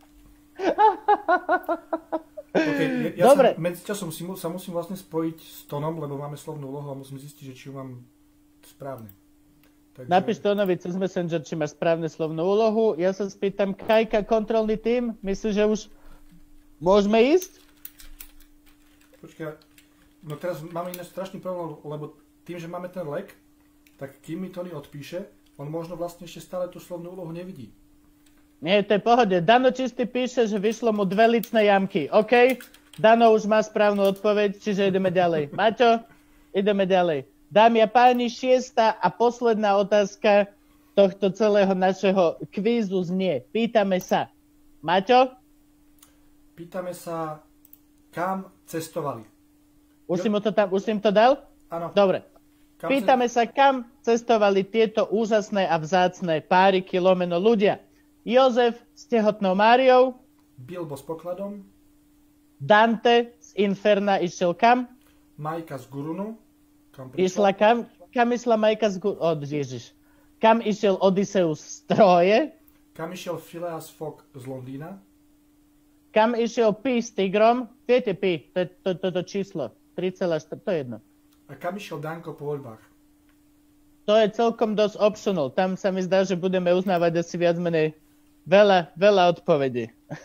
Okay, ja, ja Dobre. Sa, medzi časom si, sa musím vlastne spojiť s Tonom, lebo máme slovnú úlohu a musím zistiť, že či ju mám správne. Takže... Napíš Tonovi cez Messenger, či máš správne slovnú úlohu. Ja sa spýtam, Kajka, kontrolný tím, myslíš, že už môžeme ísť? Počkaj, no teraz máme iné strašný problém, lebo tým, že máme ten lek, tak kým mi Tony odpíše, on možno vlastne ešte stále tú slovnú úlohu nevidí. Nie, to je pohode. Dano čistý píše, že vyšlo mu dve licné jamky. OK? Dano už má správnu odpoveď, čiže ideme ďalej. Maťo? ideme ďalej. Dámy a páni, šiesta a posledná otázka tohto celého našeho kvízu znie. Pýtame sa. Maťo? Pýtame sa, kam cestovali. Už si mu to tam, už si im to dal? Áno. Dobre. Kam Pýtame sa, kam cestovali tieto úžasné a vzácne páriky lomeno ľudia. Jozef s tehotnou Máriou. Bilbo s pokladom. Dante z Inferna išiel kam? Majka z Gurunu. Kam Išla kam? Kam išla Majka z Gurunu? Od Ježiš. Kam išiel Odysseus z Troje? Kam išiel Phileas Fogg z Londýna? Kam išiel Pi s tigrom? Viete Pi, to je to, to, to číslo. tri celé štyri, to je jedno. A kam išiel Danko po voľbách? To je celkom dosť optional. Tam sa mi zdá, že budeme uznávať asi viac menej veľa, veľa odpovedí.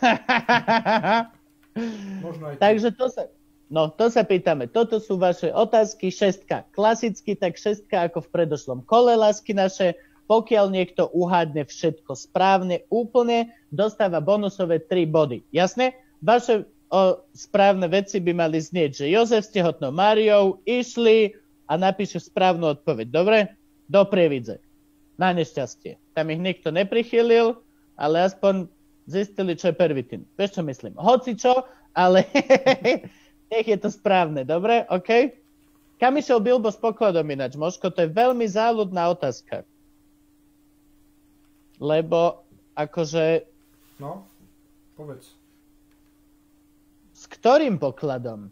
Možno aj Takže to sa, no, to sa pýtame. Toto sú vaše otázky. Šestka klasicky, tak šestka ako v predošlom kole, lásky naše. Pokiaľ niekto uhádne všetko správne, úplne, dostáva bonusové tri body. Jasné? Vaše o, správne veci by mali znieť, že Jozef s tehotnou Máriou išli a napíše správnu odpoveď. Dobre? Do prievidze. Na nešťastie. Tam ich nikto neprichylil, ale aspoň zistili, čo je pervitín. Vieš, čo myslím? Hoci čo, ale nech je to správne. Dobre? OK? Kam išiel Bilbo s pokladom ináč, Moško? To je veľmi záľudná otázka. Lebo akože... No, povedz. S ktorým pokladom?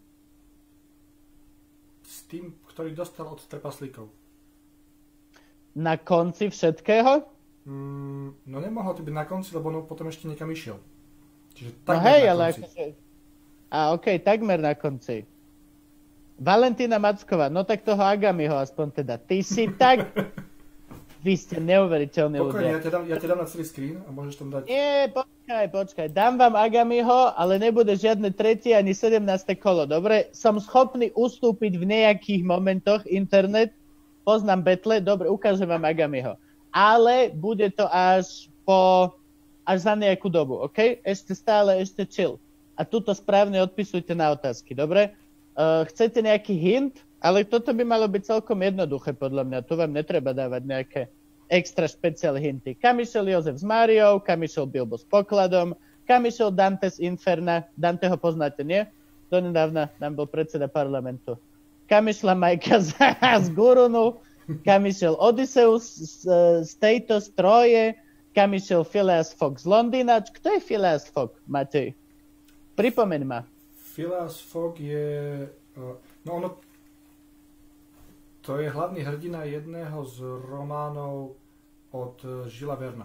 S tým, ktorý dostal od trpaslíkov. Na konci všetkého? Mm, no nemohol to byť na konci, lebo no potom ešte niekam išiel. Čiže No takmer hej, na ale konci. akože... A okej, okay, takmer na konci. Valentína Macková, no tak toho Agamiho aspoň teda. Ty si tak... Vy ste neuveriteľní Pokojne, ľudia. ja ti dám, ja ti dám na celý screen a môžeš tam dať... Nie, počkaj, počkaj. Dám vám Agamiho, ale nebude žiadne tretie ani sedemnáste kolo, dobre? Som schopný ustúpiť v nejakých momentoch internet. Poznám betle, dobre, ukážem vám Agamiho. Ale bude to až po... až za nejakú dobu, OK? Ešte stále, ešte chill. A tuto správne odpisujte na otázky, dobre? Uh, chcete nejaký hint? Ale toto by malo byť celkom jednoduché, podľa mňa. Tu vám netreba dávať nejaké extra špeciál hinty. Kam išiel Jozef s Máriou, kam išiel Bilbo s pokladom, kam išiel Dante z Inferna. Dante ho poznáte, nie? Donedávna nám bol predseda parlamentu. Kam išla Majka z, z Gurunu, kam išiel Odysseus z, z tejto stroje, kam išiel Phileas Fogg z Londýna. Kto je Phileas Fogg, Matej? Pripomeň ma. Phileas Fogg je... Uh, no ono... To je hlavný hrdina jedného z románov od Žila Verna.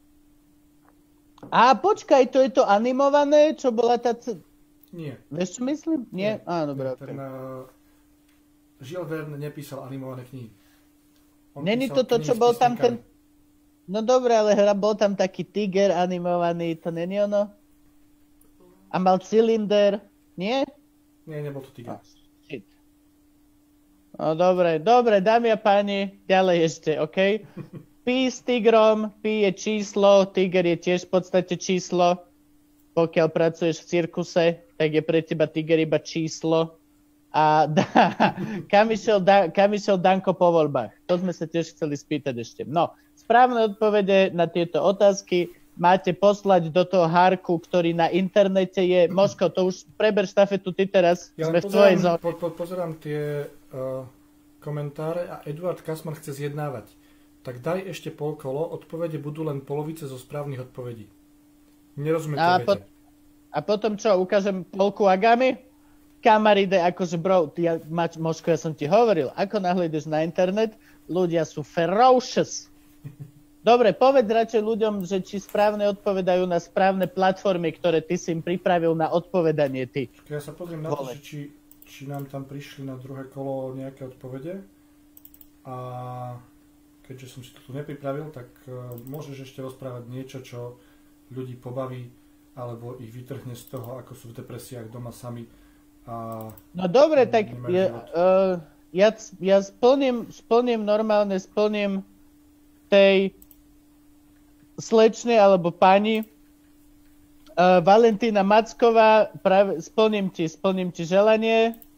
A počkaj, to je to animované, čo bola tá... C... Nie. Vieš, čo myslím? Nie? Nie. Á, dobré. Ten, uh, Žil Verne nepísal animované knihy. On Není písal to to, knihy čo s bol tam písmenkami. ten... No dobré, ale hra, bol tam taký tiger animovaný, to není ono? A mal cylinder, nie? Nie, nebol to tiger. Oh, shit. No dobre, dobre, dámy a páni, ďalej ešte, OK? Pi s tigrom, pi je číslo, tiger je tiež v podstate číslo. Pokiaľ pracuješ v cirkuse, tak je pre teba tiger iba číslo. A da, kam, išiel da, kam išiel Danko po voľbách? To sme sa tiež chceli spýtať ešte. No, správne odpovede na tieto otázky máte poslať do toho hárku, ktorý na internete je. Moško, to už preber štafetu ty teraz. Ja sme v tvojej zóne. po, po, pozerám tie uh, komentáre a Eduard Kasman chce zjednávať. Tak daj ešte pol kolo, odpovede budú len polovice zo správnych odpovedí. Nerozumiem A, to po, a potom čo, ukážem polku Agami? Kamaride, akože bro, ty, ja, mač, Moško, ja som ti hovoril, ako náhle ideš na internet, ľudia sú ferocious. Dobre, povedz radšej ľuďom, že či správne odpovedajú na správne platformy, ktoré ty si im pripravil na odpovedanie ty. Ja sa pozriem na to, že či, či nám tam prišli na druhé kolo nejaké odpovede. A keďže som si to tu nepripravil, tak uh, môžeš ešte rozprávať niečo, čo ľudí pobaví, alebo ich vytrhne z toho, ako sú v depresiách doma sami. A no dobre, tak ja, uh, ja, ja splním, splním normálne, splním tej slečne alebo pani uh, Valentína Macková, práve, splním ti, splním ti želanie.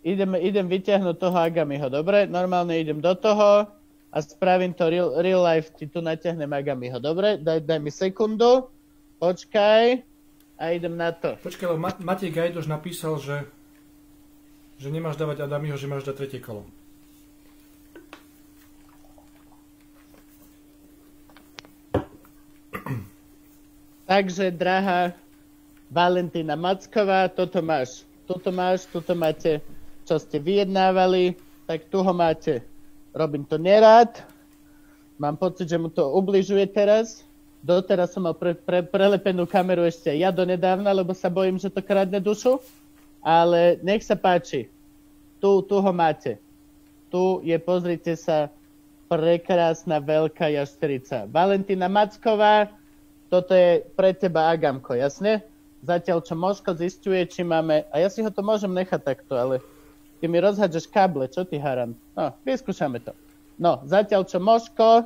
idem, idem vyťahnuť toho Agamiho, dobre? Normálne idem do toho a spravím to real, real life, ti tu natiahnem Agamiho, dobre? Daj, daj mi sekundu, počkaj a idem na to. Počkaj, lebo Matej Gajdoš napísal, že, že nemáš dávať Adamiho, že máš dať tretie kolo. Takže, drahá Valentína Macková, toto máš, toto máš, toto máte, čo ste vyjednávali, tak tu ho máte. Robím to nerád, mám pocit, že mu to ubližuje teraz. Doteraz som mal pre, pre, prelepenú kameru ešte ja donedávna, lebo sa bojím, že to kradne dušu. Ale nech sa páči, tu, tu ho máte. Tu je, pozrite sa, prekrásna veľká jašterica. Valentína Macková, toto je pre teba Agamko, jasne? Zatiaľ, čo Moško zisťuje, či máme... A ja si ho to môžem nechať takto, ale ty mi rozhádžeš káble, čo ty haram? No, vyskúšame to. No, zatiaľ, čo Moško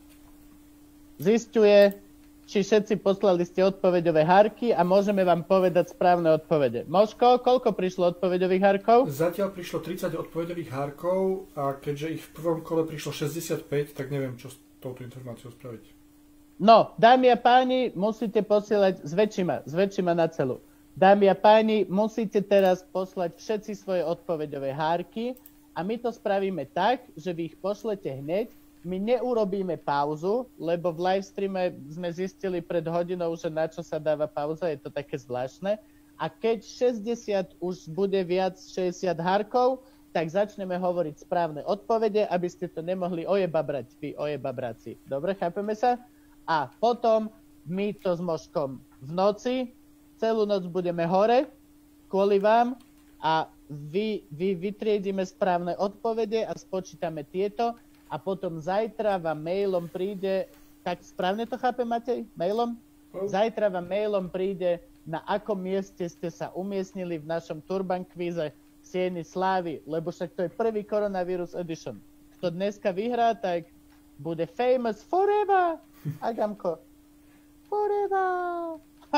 zisťuje, či všetci poslali ste odpoveďové hárky a môžeme vám povedať správne odpovede. Moško, koľko prišlo odpoveďových hárkov? Zatiaľ prišlo tridsať odpoveďových hárkov a keďže ich v prvom kole prišlo šesťdesiatpäť, tak neviem, čo s touto informáciou spraviť. No, dámy a páni, musíte posielať, zväčši ma, zväčši ma na celú. Dámy a páni, musíte teraz poslať všetci svoje odpoveďové hárky a my to spravíme tak, že vy ich pošlete hneď. My neurobíme pauzu, lebo v livestreame sme zistili pred hodinou, že na čo sa dáva pauza, je to také zvláštne. A keď šesťdesiat už bude viac šesťdesiat hárkov, tak začneme hovoriť správne odpovede, aby ste to nemohli ojebabrať, vy ojebabráci. Dobre, chápeme sa? A potom my to s Moškom v noci, celú noc budeme hore, kvôli vám a vy, vy vytriedime správne odpovede a spočítame tieto a potom zajtra vám mailom príde, tak správne to chápe Matej? Mailom? Zajtra vám mailom príde, na akom mieste ste sa umiestnili v našom Turban kvíze Sieny slávy, lebo však to je prvý Coronavirus Edition. Kto dneska vyhrá, tak bude famous forever. Agamko. Forever.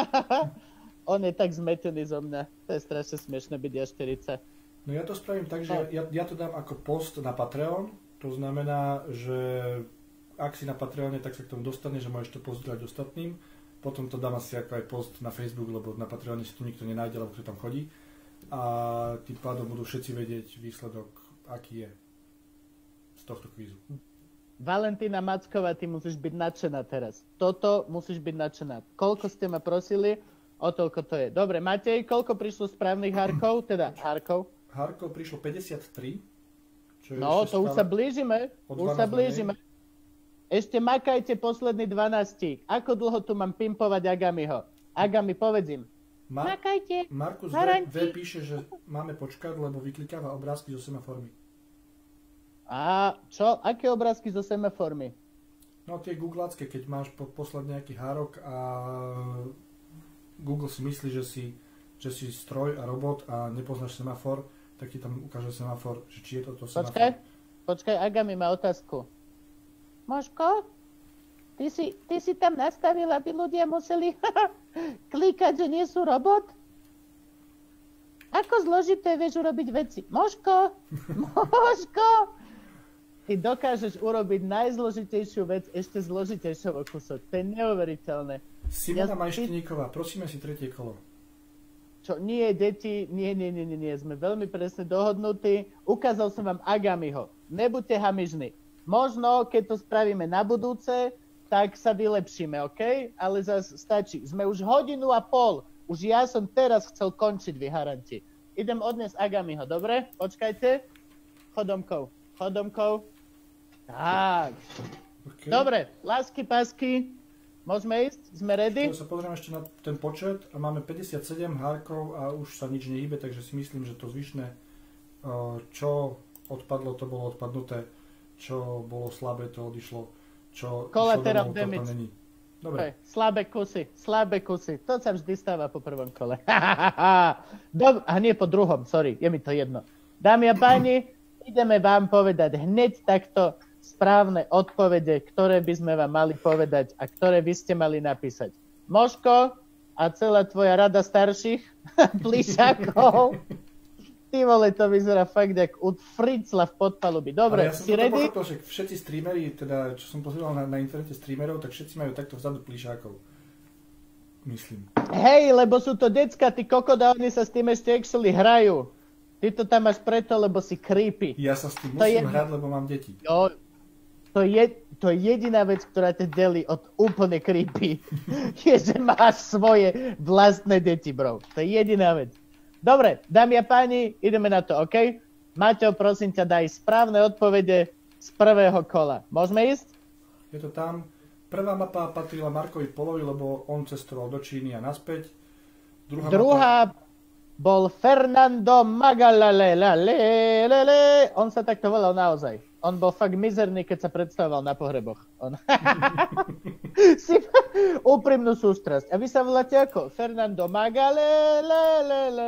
On je tak zmetený zo mňa. To je strašne smiešne byť jašterica. No ja to spravím tak, že ja, ja to dám ako post na Patreon. To znamená, že ak si na Patreone, tak sa k tomu dostane, že môžeš to pozdieľať ostatným. Potom to dám asi ako aj post na Facebook, lebo na Patreone si to nikto nenájde, lebo kto tam chodí. A tým pádom budú všetci vedieť výsledok, aký je z tohto kvízu. Valentína Macková, ty musíš byť nadšená teraz. Toto musíš byť nadšená. Koľko ste ma prosili, o toľko to je. Dobre, Matej, koľko prišlo správnych hárkov? Teda hárkov? Hárkov prišlo päťdesiattri. Čo je no, to už sa blížime. Už sa blížime. Ešte makajte posledný dvanástik. Ako dlho tu mám pimpovať Agamiho? Agami, povedz im. Mar- makajte. Markus V, v píše, že máme počkať, lebo vyklikáva obrázky zo semaformy. A čo? Aké obrázky zo semaformy? No tie googlácké, keď máš po, poslať nejaký hárok a Google si myslí, že si, že si stroj a robot a nepoznáš semafor, tak ti tam ukáže semafor, že či je toto semafor. Počkaj, počkaj, Agami má otázku. Moško, ty si, ty si tam nastavil, aby ľudia museli klikať, že nie sú robot? Ako zložité vieš urobiť veci? Moško, Moško, ty dokážeš urobiť najzložitejšiu vec ešte zložitejšou o kusok. To je neuveriteľné. Simona Ja, Majšteníková, prosíme si tretie kolo. Čo, nie, deti, nie, nie, nie, nie, nie, sme veľmi presne dohodnutí. Ukázal som vám Agamiho. Nebuďte hamižní. Možno, keď to spravíme na budúce, tak sa vylepšíme, OK? Ale zase stačí. Sme už hodinu a pol. Už ja som teraz chcel končiť, vy haranti. Idem odniesť Agamiho, dobre? Počkajte. Chodomkou. Chodomkou. Tak. Okay. Dobre, lásky, pásky. Môžeme ísť? Sme ready? Ja sa pozrieme ešte na ten počet a máme päťdesiatsedem hárkov a už sa nič nehybe, takže si myslím, že to zvyšné, čo odpadlo, to bolo odpadnuté, čo bolo slabé, to odišlo, čo Collateral išlo domov, damage. to tam není. Dobre. Okay. Slabé kusy, slabé kusy. To sa vždy stáva po prvom kole. Dob- a nie po druhom, sorry, je mi to jedno. Dámy a páni, ideme vám povedať hneď takto správne odpovede, ktoré by sme vám mali povedať a ktoré by ste mali napísať. Moško a celá tvoja rada starších plíšakov, ty vole, to vyzerá fakt jak od fricla v podpalubí. Dobre, ja som si ready? Pochopil, že všetci streameri, teda čo som pozeral na, na internete streamerov, tak všetci majú takto vzadu plíšákov. Myslím. Hej, lebo sú to decka, ty kokoda, oni sa s tým ešte actually hrajú. Ty to tam máš preto, lebo si creepy. Ja sa s tým To musím je- hrať, lebo mám deti. Jo, to je, to je jediná vec, ktorá te delí od úplne creepy. Je, že máš svoje vlastné deti, bro. To je jediná vec. Dobre, dámy a páni, ideme na to, OK? Maťo, prosím ťa, daj správne odpovede z prvého kola. Môžeme ísť? Je to tam. Prvá mapa patrila Markovi Polovi, lebo on cestoval do Číny a naspäť. Druhá, mapa... Druhá bol Fernando Magalalele. On sa takto volal naozaj. On bol fakt mizerný, keď sa predstavoval na pohreboch. On... si úprimnú sústrasť. A vy sa voláte ako? Fernando Magalelele.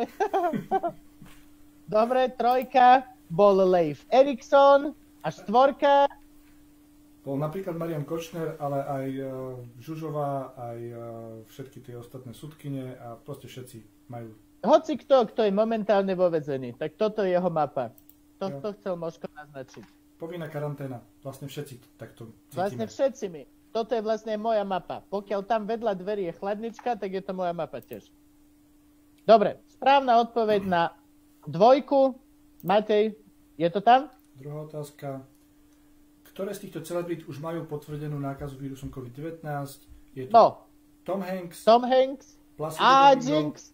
Dobre, trojka bol Leif Erikson a štvorka Bol napríklad Marian Kočner, ale aj uh, Žužová, aj uh, všetky tie ostatné sudkyne a proste všetci majú. hoci kto, kto je momentálne vo väzení, tak toto je jeho mapa. To, Jo. to chcel Moško naznačiť. Povinná karanténa. Vlastne všetci takto cítime. Vlastne všetci mi. Toto je vlastne moja mapa. Pokiaľ tam vedľa dverí je chladnička, tak je to moja mapa tiež. Dobre, správna odpoveď na dvojku. Matej, je to tam? Druhá otázka. Ktoré z týchto celebrít už majú potvrdenú nákazu vírusom covid devätnásť? Je to No, Tom Hanks, Tom Hanks Placido a Domingo, Jinx.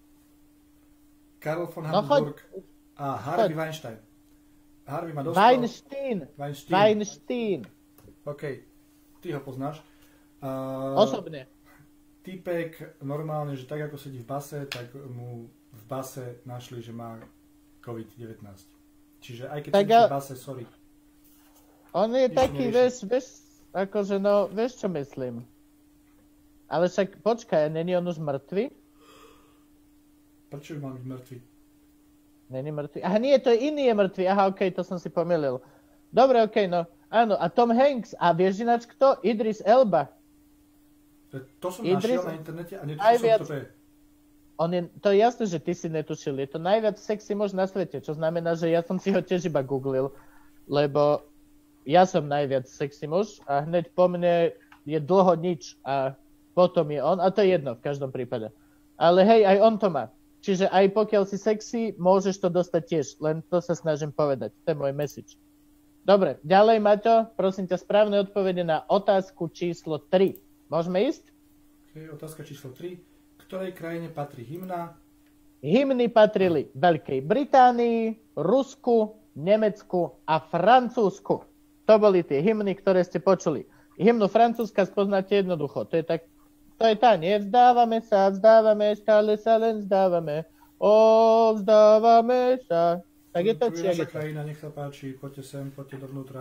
Karl von No choď. Habsburg a Harvey Choď. Weinstein. Harvey ma dostal. Weinstein. Weinstein. Weinstein. OK, ty ho poznáš. Uh, Osobne. Týpek normálne, že tak ako sedí v base, tak mu v base našli, že má covid devätnásť. Čiže aj keď Tak sedíš a- v base, sorry. On je Nič taký, nerieši. vieš, vieš, akože no, vieš čo myslím. Ale však, počkaj, není on už mŕtvy? Prečo by mal byť mŕtvy? Není mŕtvy. Aha, nie, to je iný je mŕtvy. Aha, okej, to som si pomýlil. Dobre, okej, no. Áno, a Tom Hanks. A vieš ináč kto? Idris Elba. To, to som Idris- našiel na internete a Aj netušil som, viac- kto to je. On je, to je jasné, že ty si netušil. Je to najviac sexy muž na svete, čo znamená, že ja som si ho tiež iba googlil, lebo ja som najviac sexy muž a hneď po mne je dlho nič a potom je on, a to je jedno v každom prípade. Ale hej, aj on to má. Čiže aj pokiaľ si sexy, môžeš to dostať tiež, len to sa snažím povedať. To je môj message. Dobre, ďalej, Maťo, prosím ťa, správne odpovede na otázku číslo tri. Môžeme ísť? Okay, otázka číslo tri. Ktorej krajine patrí hymna? Hymny patrili Veľkej Británii, Rusku, Nemecku a Francúzsku. To boli tie hymny, ktoré ste počuli. Hymnu Francúzska spoznáte jednoducho. To je tak, to je tá, nie? Vzdávame sa, vzdávame, stále sa len vzdávame. O, vzdávame sa. Tak je to, Tu či je jak naša je to? krajina, nech sa páči, poďte sem, poďte dovnútra.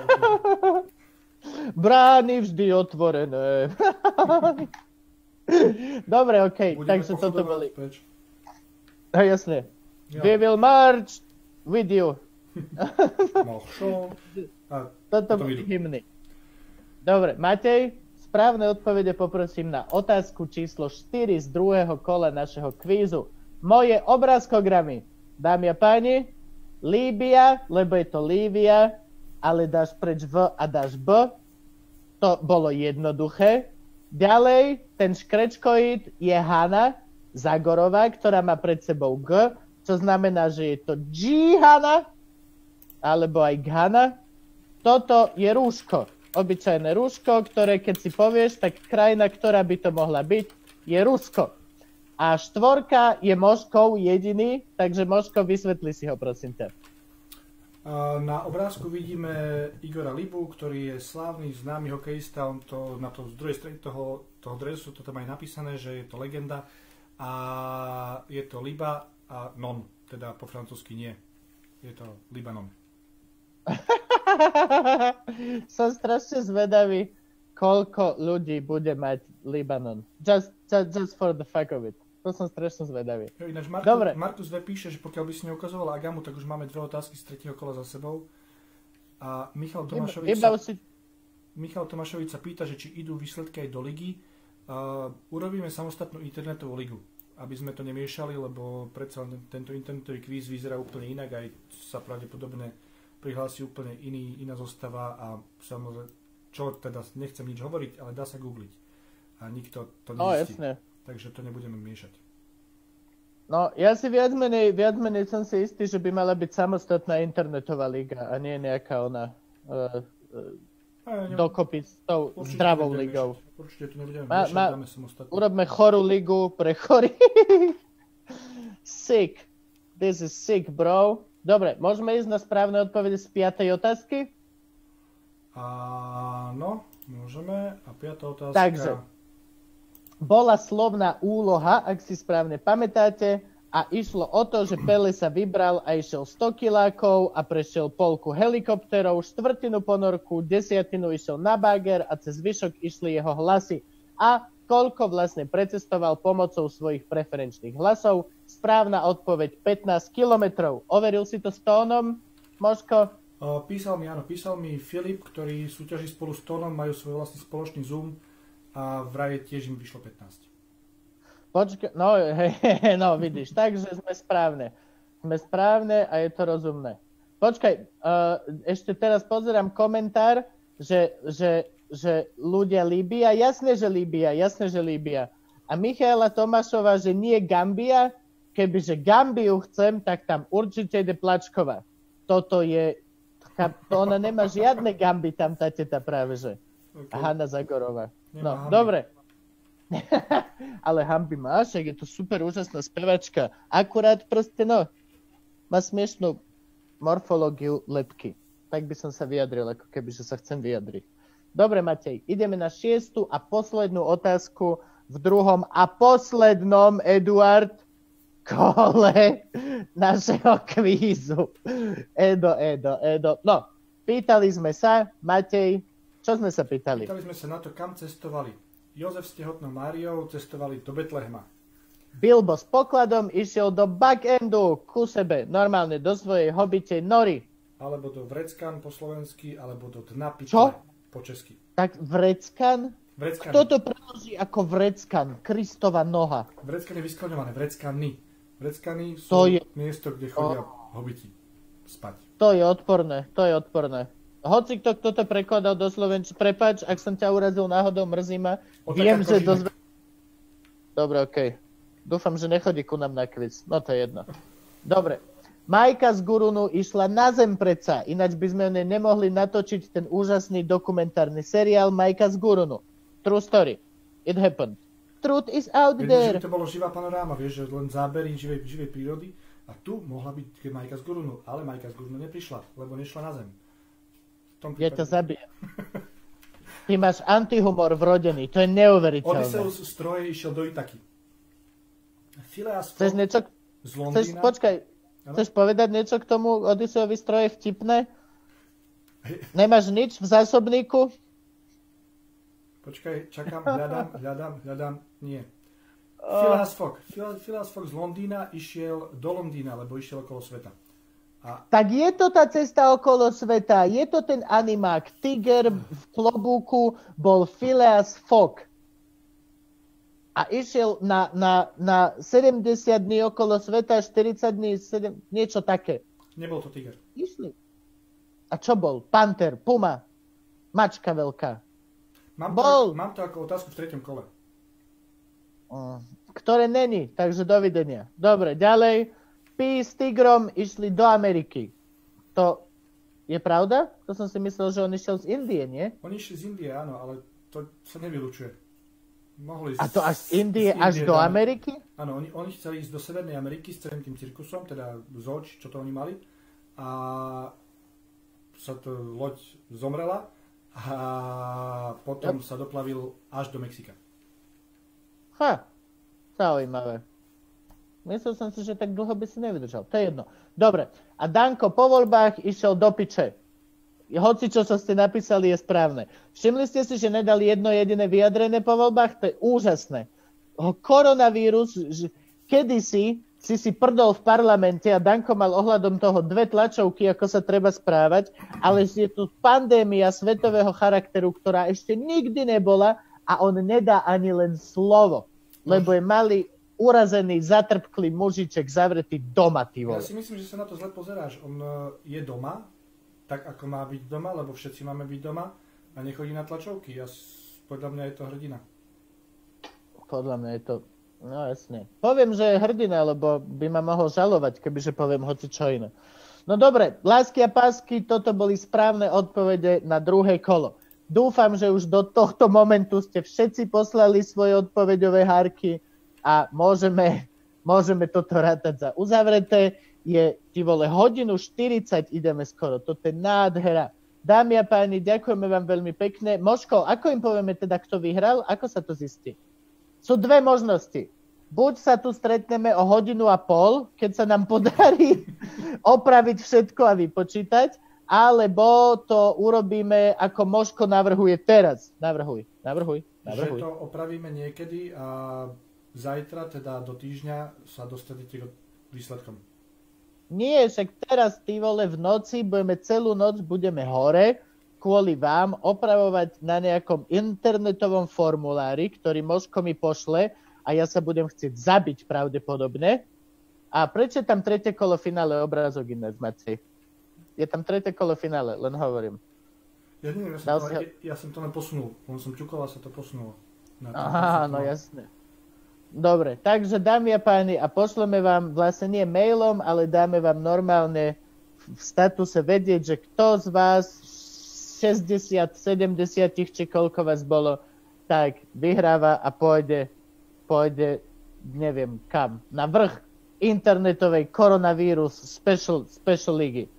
Brány vždy otvorené. Dobre, okej, Budeme takže toto pochodovať boli. preč. A jasne. Ja. We will march with you. Mošo. A Toto potom boli idú. hymny. Dobre, Matej, správne odpovede poprosím na otázku číslo štyri z druhého kola našeho kvízu. Moje obrázkogramy, dámy a páni, Líbia, lebo je to Lívia, ale dáš preč V a dáš B. To bolo jednoduché. Ďalej, ten škrečkoid je Hana Zagorová, ktorá má pred sebou G, čo znamená, že je to G-Hana, alebo aj Ghana. Toto je rúško. Obyčajné rúško, ktoré keď si povieš, tak krajina, ktorá by to mohla byť, je Rusko. A štvorka je Moškov jediný, takže Moško, vysvetli si ho, prosím ťa. A na obrázku vidíme Igora Libu, ktorý je slávny, známy hokejista. On to na to z druhej strany toho, toho dresu, to tam aj napísané, že je to legenda. A je to Liba a non, teda po francúzsky nie. Je to Libanon. Som strašne zvedavý, koľko ľudí bude mať Libanon. Just, just, just for the fuck of it. To som strašne zvedavý. Jo, ináč Markus, Dobre. Markus V píše, že pokiaľ by si neukazoval Agamu, tak už máme dve otázky z tretieho kola za sebou. A Michal Tomášovič, Iba sa, už si... Michal Tomášovič sa pýta, že či idú výsledky aj do ligy. Uh, urobíme samostatnú internetovú ligu. aby sme to nemiešali, lebo predsa tento internetový kvíz vyzerá úplne inak, aj sa pravdepodobne prihlási úplne iný, iná zostava a samozrejme, čo teda nechcem nič hovoriť, ale dá sa googliť a nikto to nezistí. No, takže to nebudeme miešať. No, ja si viac menej, viac menej som si istý, že by mala byť samostatná internetová liga a nie nejaká ona uh, uh, dokopy s tou zdravou ligou. Miešať. Určite to nebudeme ma, miešať, ma, dáme samostatnú. Urobme chorú ligu pre chorých. Sick. This is sick, bro. Dobre, môžeme ísť na správne odpovede z piatej otázky? Áno, môžeme. A piatá otázka... Takže, bola slovná úloha, ak si správne pamätáte, a išlo o to, že Pele sa vybral a išiel sto kilákov a prešiel polku helikopterov, štvrtinu ponorku, desiatinu išiel na bager a cez zvyšok išli jeho hlasy. A koľko vlastne precestoval pomocou svojich preferenčných hlasov? Správna odpoveď pätnásť kilometrov. Overil si to s Tónom, Moško? Písal mi, áno, písal mi Filip, ktorý súťaží spolu s Tónom, majú svoj vlastný spoločný Zoom a vraj tiež im vyšlo pätnásť. Počkaj, no, he, he, no vidíš, takže sme správne. Sme správne a je to rozumné. Počkaj, uh, ešte teraz pozerám komentár, že, že, že ľudia Líbia, jasne, že Líbia, jasne, že Líbia. A Michaela Tomášová, že nie Gambia, kebyže Gambiu chcem, tak tam určite ide Plačková. Toto je, to ona nemá žiadne Gamby tam, tá teta práve, že. Okay. Hanna Zagorová. No, dobre. Ale Hamby máš, je to super úžasná spevačka. Akurát proste, no, má smiešnú morfológiu lebky. Tak by som sa vyjadril, ako keby, že sa chcem vyjadriť. Dobre, Matej, ideme na šiestu a poslednú otázku v druhom a poslednom, Eduard, kole našeho kvízu. Edo, Edo, Edo. No, pýtali sme sa, Matej, čo sme sa pýtali? Pýtali sme sa na to, kam cestovali. Jozef s tehotnou Máriou cestovali do Betlehema. Bilbo s pokladom išiel do backendu ku sebe, normálne do svojej hobitej nory. Alebo do Vreckan po slovensky, alebo do dna pytle po česky. Tak Vreckan? Vreckan. Kto to preloží ako Vreckan? Kristova noha. Vreckan je vyskladňované, Vreckany. Vreckany sú to je... miesto, kde chodia oh. hobiti spať. To je odporné, to je odporné. Hoci kto, kto to prekladal do slovenčiny, prepáč, ak som ťa urazil náhodou, mrzí ma. Viem, že dozve... Dobre, okej. Okay. Dúfam, že nechodí ku nám na kvíz. No to je jedno. Dobre. Majka z Gurunu išla na zem predsa, ináč by sme ne nemohli natočiť ten úžasný dokumentárny seriál Majka z Gurunu. True story. It happened. Truth is out Veď, there. že to bolo živá panoráma, vieš, že len zábery živej, živej prírody. A tu mohla byť Majka z Gurunu, ale Majka z Gurunu neprišla, lebo nešla na zem. Ja ťa zabijem. Ty máš antihumor vrodený, to je neuveriteľné. Odysseus z Troje išiel do Itaky. Phileas Fogg niečo... z Londýna. Chceš, počkaj, ano? Chceš povedať niečo k tomu Odysseovi z Troje vtipné? Nemáš nič v zásobníku? Počkaj, čakám, hľadám, hľadám, hľadám, nie. Oh. Phileas Fogg. Phileas Fogg z Londýna išiel do Londýna, lebo išiel okolo sveta. A... Tak je to tá cesta okolo sveta, je to ten animák. Tiger v klobúku bol Phileas Fogg. A išiel na, na, na sedemdesiat dní okolo sveta, štyridsať dní, sedem, niečo také. Nebol to tiger. Išli. A čo bol? Panter, puma, mačka veľká. Mám, bol. To, mám to ako otázku v treťom kole. Ktoré není, takže dovidenia. Dobre, ďalej. Pi s tigrom išli do Ameriky. To je pravda? To som si myslel, že on išiel z Indie, nie? On išiel z Indie, áno, ale to sa nevylučuje. Mohli A to až z Indie, z Indie až do dáme. Ameriky? Áno, oni, oni chceli ísť do Severnej Ameriky s celým tým cirkusom, teda zoč, čo to oni mali. A sa to loď zomrela a potom yep. sa doplavil až do Mexika. Ha, zaujímavé. Myslel som si, že tak dlho by si nevydržal. To je jedno. Dobre. A Danko po voľbách išiel do piče. Hoci čo, čo ste napísali, je správne. Všimli ste si, že nedali jedno jediné vyjadrené po voľbách? To je úžasné. Koronavírus, kedysi si si prdol v parlamente a Danko mal ohľadom toho dve tlačovky, ako sa treba správať, ale je tu pandémia svetového charakteru, ktorá ešte nikdy nebola a on nedá ani len slovo. Lebo je malý urazený, zatrpklý mužiček zavretý doma, ty vole. Ja si myslím, že sa na to zle pozeráš. On je doma, tak ako má byť doma, lebo všetci máme byť doma a nechodí na tlačovky. Ja, podľa mňa je to hrdina. Podľa mňa je to... No jasne. Poviem, že je hrdina, lebo by ma mohol žalovať, kebyže poviem hoci čo iné. No dobre, lásky a pásky, toto boli správne odpovede na druhé kolo. Dúfam, že už do tohto momentu ste všetci poslali svoje odpoveďové hárky a môžeme, môžeme toto rátať za uzavreté. Je, ty vole, hodinu štyridsať ideme skoro. Toto je nádhera. Dámy a páni, ďakujeme vám veľmi pekne. Moško, ako im povieme teda, kto vyhral? Ako sa to zistí? Sú dve možnosti. Buď sa tu stretneme o hodinu a pol, keď sa nám podarí opraviť všetko a vypočítať, alebo to urobíme, ako Moško navrhuje teraz. Navrhuj, navrhuj, navrhuj. Že to opravíme niekedy a zajtra, teda do týždňa, sa dostanete k výsledkom. Nie, však teraz, ty vole, v noci, budeme celú noc, budeme hore, kvôli vám opravovať na nejakom internetovom formulári, ktorý Moško mi pošle, a ja sa budem chcieť zabiť pravdepodobne. A prečo je tam tretie kolo finále obrázok ináč, Macej? Je tam tretie kolo finále, len hovorím. Ja neviem, ja som, to, ja, ja som to len posunul. Len som ťukol a sa to posunulo. Aha, no jasné. Dobre, takže dámy a páni, a pošleme vám vlastne nie mailom, ale dáme vám normálne v statuse vedieť, že kto z vás šesťdesiat, sedemdesiat, či koľko vás bolo, tak vyhráva a pôjde pôjde, neviem kam, na vrch internetovej koronavírus special, special ligy.